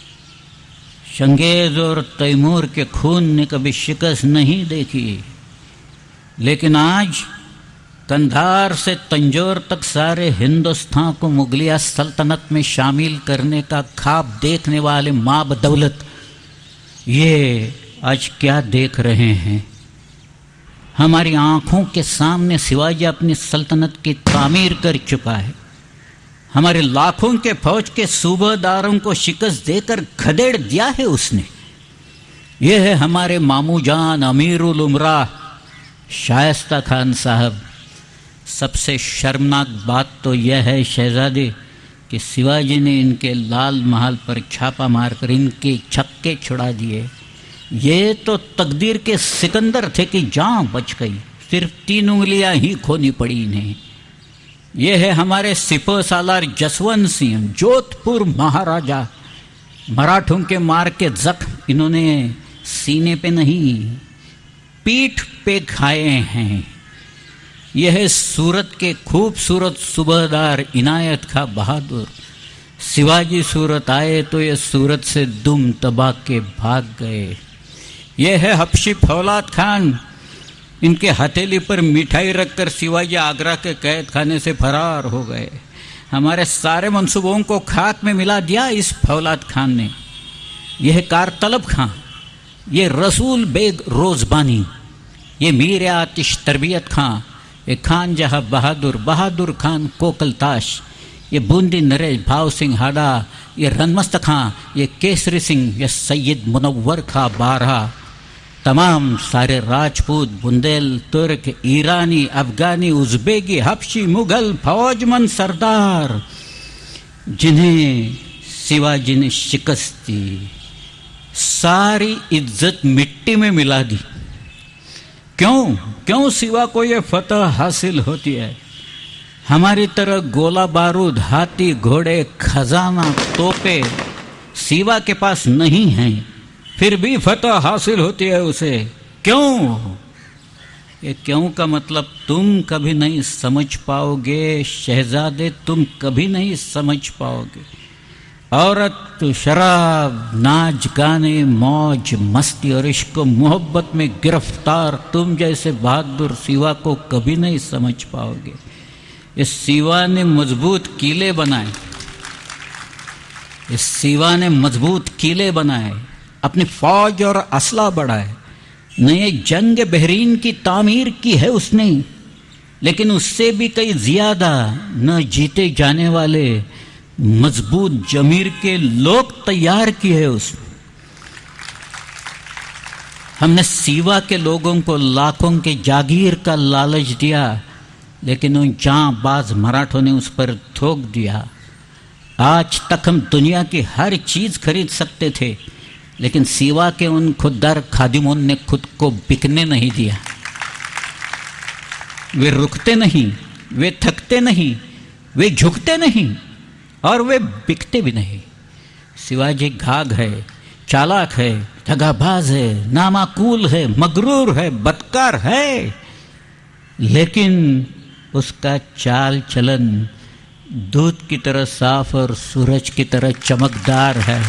चंगेज और तैमूर के खून ने कभी शिकस्त नहीं देखी लेकिन आज कंधार से तंजौर तक सारे हिंदुस्तान को मुगलिया सल्तनत में शामिल करने का ख्वाब देखने वाले माँ बदौलत ये आज क्या देख रहे हैं. हमारी आँखों के सामने शिवाजी अपनी सल्तनत की तामीर कर चुका है. हमारे लाखों के फौज के सूबेदारों को शिकस्त देकर खदेड़ दिया है उसने. ये है हमारे मामू जान अमीरुल उमरा शायस्ता खान साहब. सबसे शर्मनाक बात तो यह है शहजादे कि शिवाजी ने इनके लाल महल पर छापा मारकर इनके छक्के छुड़ा दिए. ये तो तकदीर के सिकंदर थे कि जान बच गई. सिर्फ 3 उंगलियां ही खोनी पड़ी इन्हें. ये है हमारे सिपह सालार जसवंत सिंह जोधपुर महाराजा. मराठों के मार के जख्म इन्होंने सीने पे नहीं पीठ पे खाए हैं. यह है सूरत के खूबसूरत सूबेदार इनायत खां बहादुर. शिवाजी सूरत आए तो ये सूरत से दुम तबाह के भाग गए. यह है हबशी फौलाद खान. इनके हथेली पर मिठाई रखकर शिवाजी आगरा के कैद खाने से फरार हो गए. हमारे सारे मंसूबों को खाक में मिला दिया इस फौलाद खान ने. यह कारतलब खां, ये रसूल बेग रोजबानी, ये मीर आतिश तरबियत खां, ये खान जहाँ बहादुर, बहादुर खान कोकलताश, ये बूंदी नरेश भाव सिंह हाडा, ये रनमस्त खां, ये केसरी सिंह, ये सैयद मुनव्वर खां बारहा. तमाम सारे राजपूत बुंदेल तुर्क ईरानी अफगानी उज़्बेकी हबशी मुगल फौजमंद सरदार जिन्हें शिवाजी ने शिकस्त दी सारी इज्जत मिट्टी में मिला दी. क्यों शिवा को ये फतह हासिल होती है. हमारी तरह गोला बारूद हाथी घोड़े खजाना तोपे शिवा के पास नहीं हैं फिर भी फतह हासिल होती है उसे. क्यों? ये क्यों का मतलब तुम कभी नहीं समझ पाओगे शहजादे. तुम कभी नहीं समझ पाओगे. औरत शराब नाच गाने मौज मस्ती और इश्क मोहब्बत में गिरफ्तार तुम जैसे बहादुर शिवा को कभी नहीं समझ पाओगे. इस सिवा ने मजबूत किले बनाए, इस सिवा ने मजबूत किले बनाए, अपनी फौज और असला बढ़ाए, नए जंग बहरीन की तामीर की है उसने, लेकिन उससे भी कई ज्यादा न जीते जाने वाले मजबूत जमीर के लोग तैयार किए है उसने। हमने सीवा के लोगों को लाखों के जागीर का लालच दिया, लेकिन उन जांबाज मराठों ने उस पर थोक दिया। आज तक हम दुनिया की हर चीज खरीद सकते थे, लेकिन सीवा के उन खुददार खादिमों ने खुद को बिकने नहीं दिया। वे रुकते नहीं, वे थकते नहीं, वे झुकते नहीं और वे बिकते भी नहीं। शिवाजी घाघ है, चालाक है, दगाबाज है, नामाकूल है, मगरूर है, बदकार है, लेकिन उसका चाल चलन दूध की तरह साफ और सूरज की तरह चमकदार है।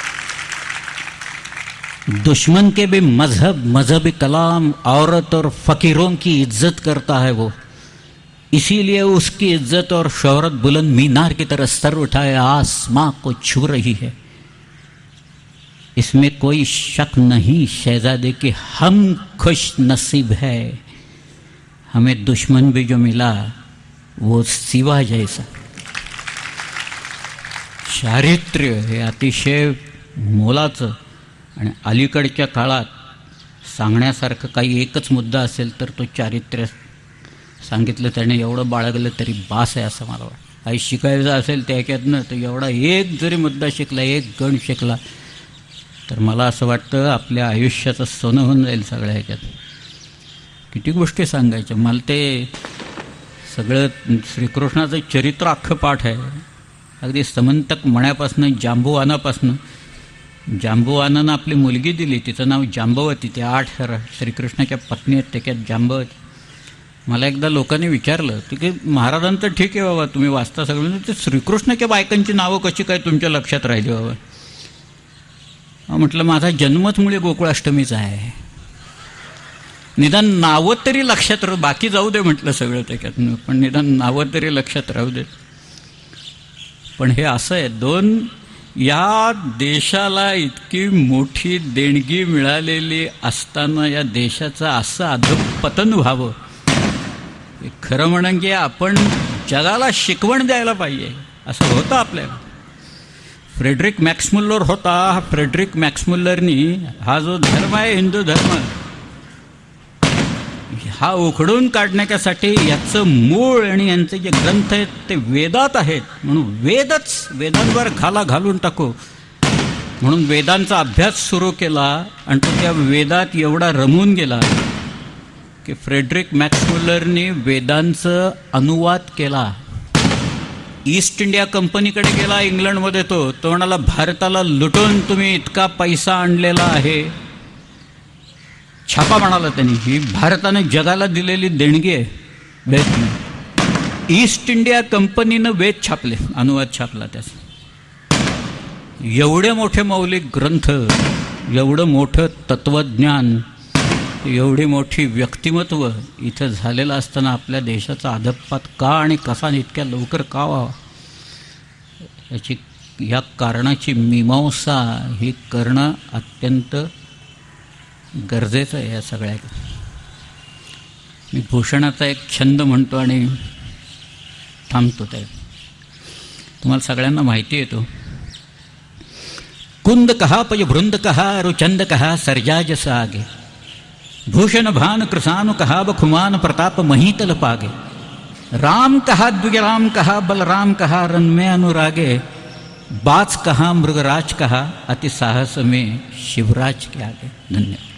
दुश्मन के भी मजहबी कलाम, औरत और फकीरों की इज्जत करता है वो, इसीलिए उसकी इज्जत और शोहरत बुलंद मीनार की तरह सर उठाए आसमां को छू रही है। इसमें कोई शक नहीं शहजादे कि हम खुश नसीब है, हमें दुश्मन भी जो मिला वो शिवा जैसा। चारित्र्य हे अतिशय मोलाचं आणि अलीकडच्या काळात सांगण्यासारखं काही एकच मुद्दा असेल तर तो चारित्र्य सांगितलं त्याने एवढं बाळगलं तरी बास आहे असं मला वाटतं। काही शिकायचं असेल त्याच्यातनं तर एवढा एक जरी मुद्दा शिकला, एक गण शिकला तर मला असं वाटतं आपल्या आयुष्याचं सोनं होऊन जाईल सगळ्या ह्याच्यात। किती गोष्टी सांगायच्या मला, ते सगळं श्रीकृष्णाचं चरित्र अख्खं पाठ आहे, अगदी समंतक मण्यापासून जांबुवानापासून। जांबुवानानं आपली मुलगी दिली, तिचं नाव जांबवती, ते 8 श्रीकृष्णाच्या पत्नी आहेत त्याच्यात जांबवती। मला एकदा लोकांनी विचारलं की महाराजांचं ठीक आहे बाबा तुम्ही वाचता सगळं, ते श्रीकृष्णाच्या बायकांची नावं कशी काय तुमच्या लक्षात राहिली बाबा? म्हटलं माझा जन्मच मुळे गोकुळाष्टमीचा आहे, निदान नावं तरी लक्षात राहू, बाकी जाऊ दे म्हटलं सगळं त्याच्यातनं, पण निदान नावं तरी लक्षात राहू देत। पण हे असं आहे, या देशाला इतकी मोठी देणगी मिळालेली असताना या देशाचं असं अधःपतन व्हावं, खरं म्हणून की आपण जगाला शिकवण द्यायला पाहिजे असं होतं आपल्याला। फ्रेडरिक मॅक्समुल्लर होता, फ्रेडरिक मॅक्समुल्लरनी हा जो धर्म आहे हिंदू धर्म हा उखडून काढण्यासाठी याचं मूळ आणि यांचे जे ग्रंथ आहेत ते वेदात आहेत, म्हणून वेदांवर घाला घालून टाकू म्हणून वेदांचा अभ्यास सुरू केला आणि तो त्या वेदात एवढा रमून गेला की फ्रेडरिक मॅक्समुल्लरनी वेदांचं अनुवाद केला। ईस्ट इंडिया कंपनीकडे गेला इंग्लंडमध्ये, तो म्हणाला भारताला लुटून तुम्ही इतका पैसा आणलेला आहे, छापा म्हणाला त्यांनी, ही भारताने जगाला दिलेली देणगी आहे वेद। ईस्ट इंडिया कंपनीनं वेद छापले, अनुवाद छापला त्याचा। एवढे मोठे मौलिक ग्रंथ, एवढं मोठं तत्वज्ञान, एवढी मोठी व्यक्तिमत्व इथं झालेलं असताना आपल्या देशाचा अधःपात का आणि कसा इतक्या लवकर का व्हावा, या कारणाची मीमांसा ही करणं अत्यंत गरजेचं आहे या सगळ्या। मी भूषणाचा एक छंद म्हणतो आणि थांबतो। त्या तुम्हाला सगळ्यांना माहिती आहे तो, कुंद कहा पय वृंद कहा रुचंद कहा सरजाजस आगे, भूषण भान कृसान कहा बखुमान प्रताप महीतल पागे, राम कहा द्विजराम कहा बलराम कहा रन में अनुरागे, बाज कहा मृगराज कहा अति साहस में शिवराज के आगे। धन्यवाद।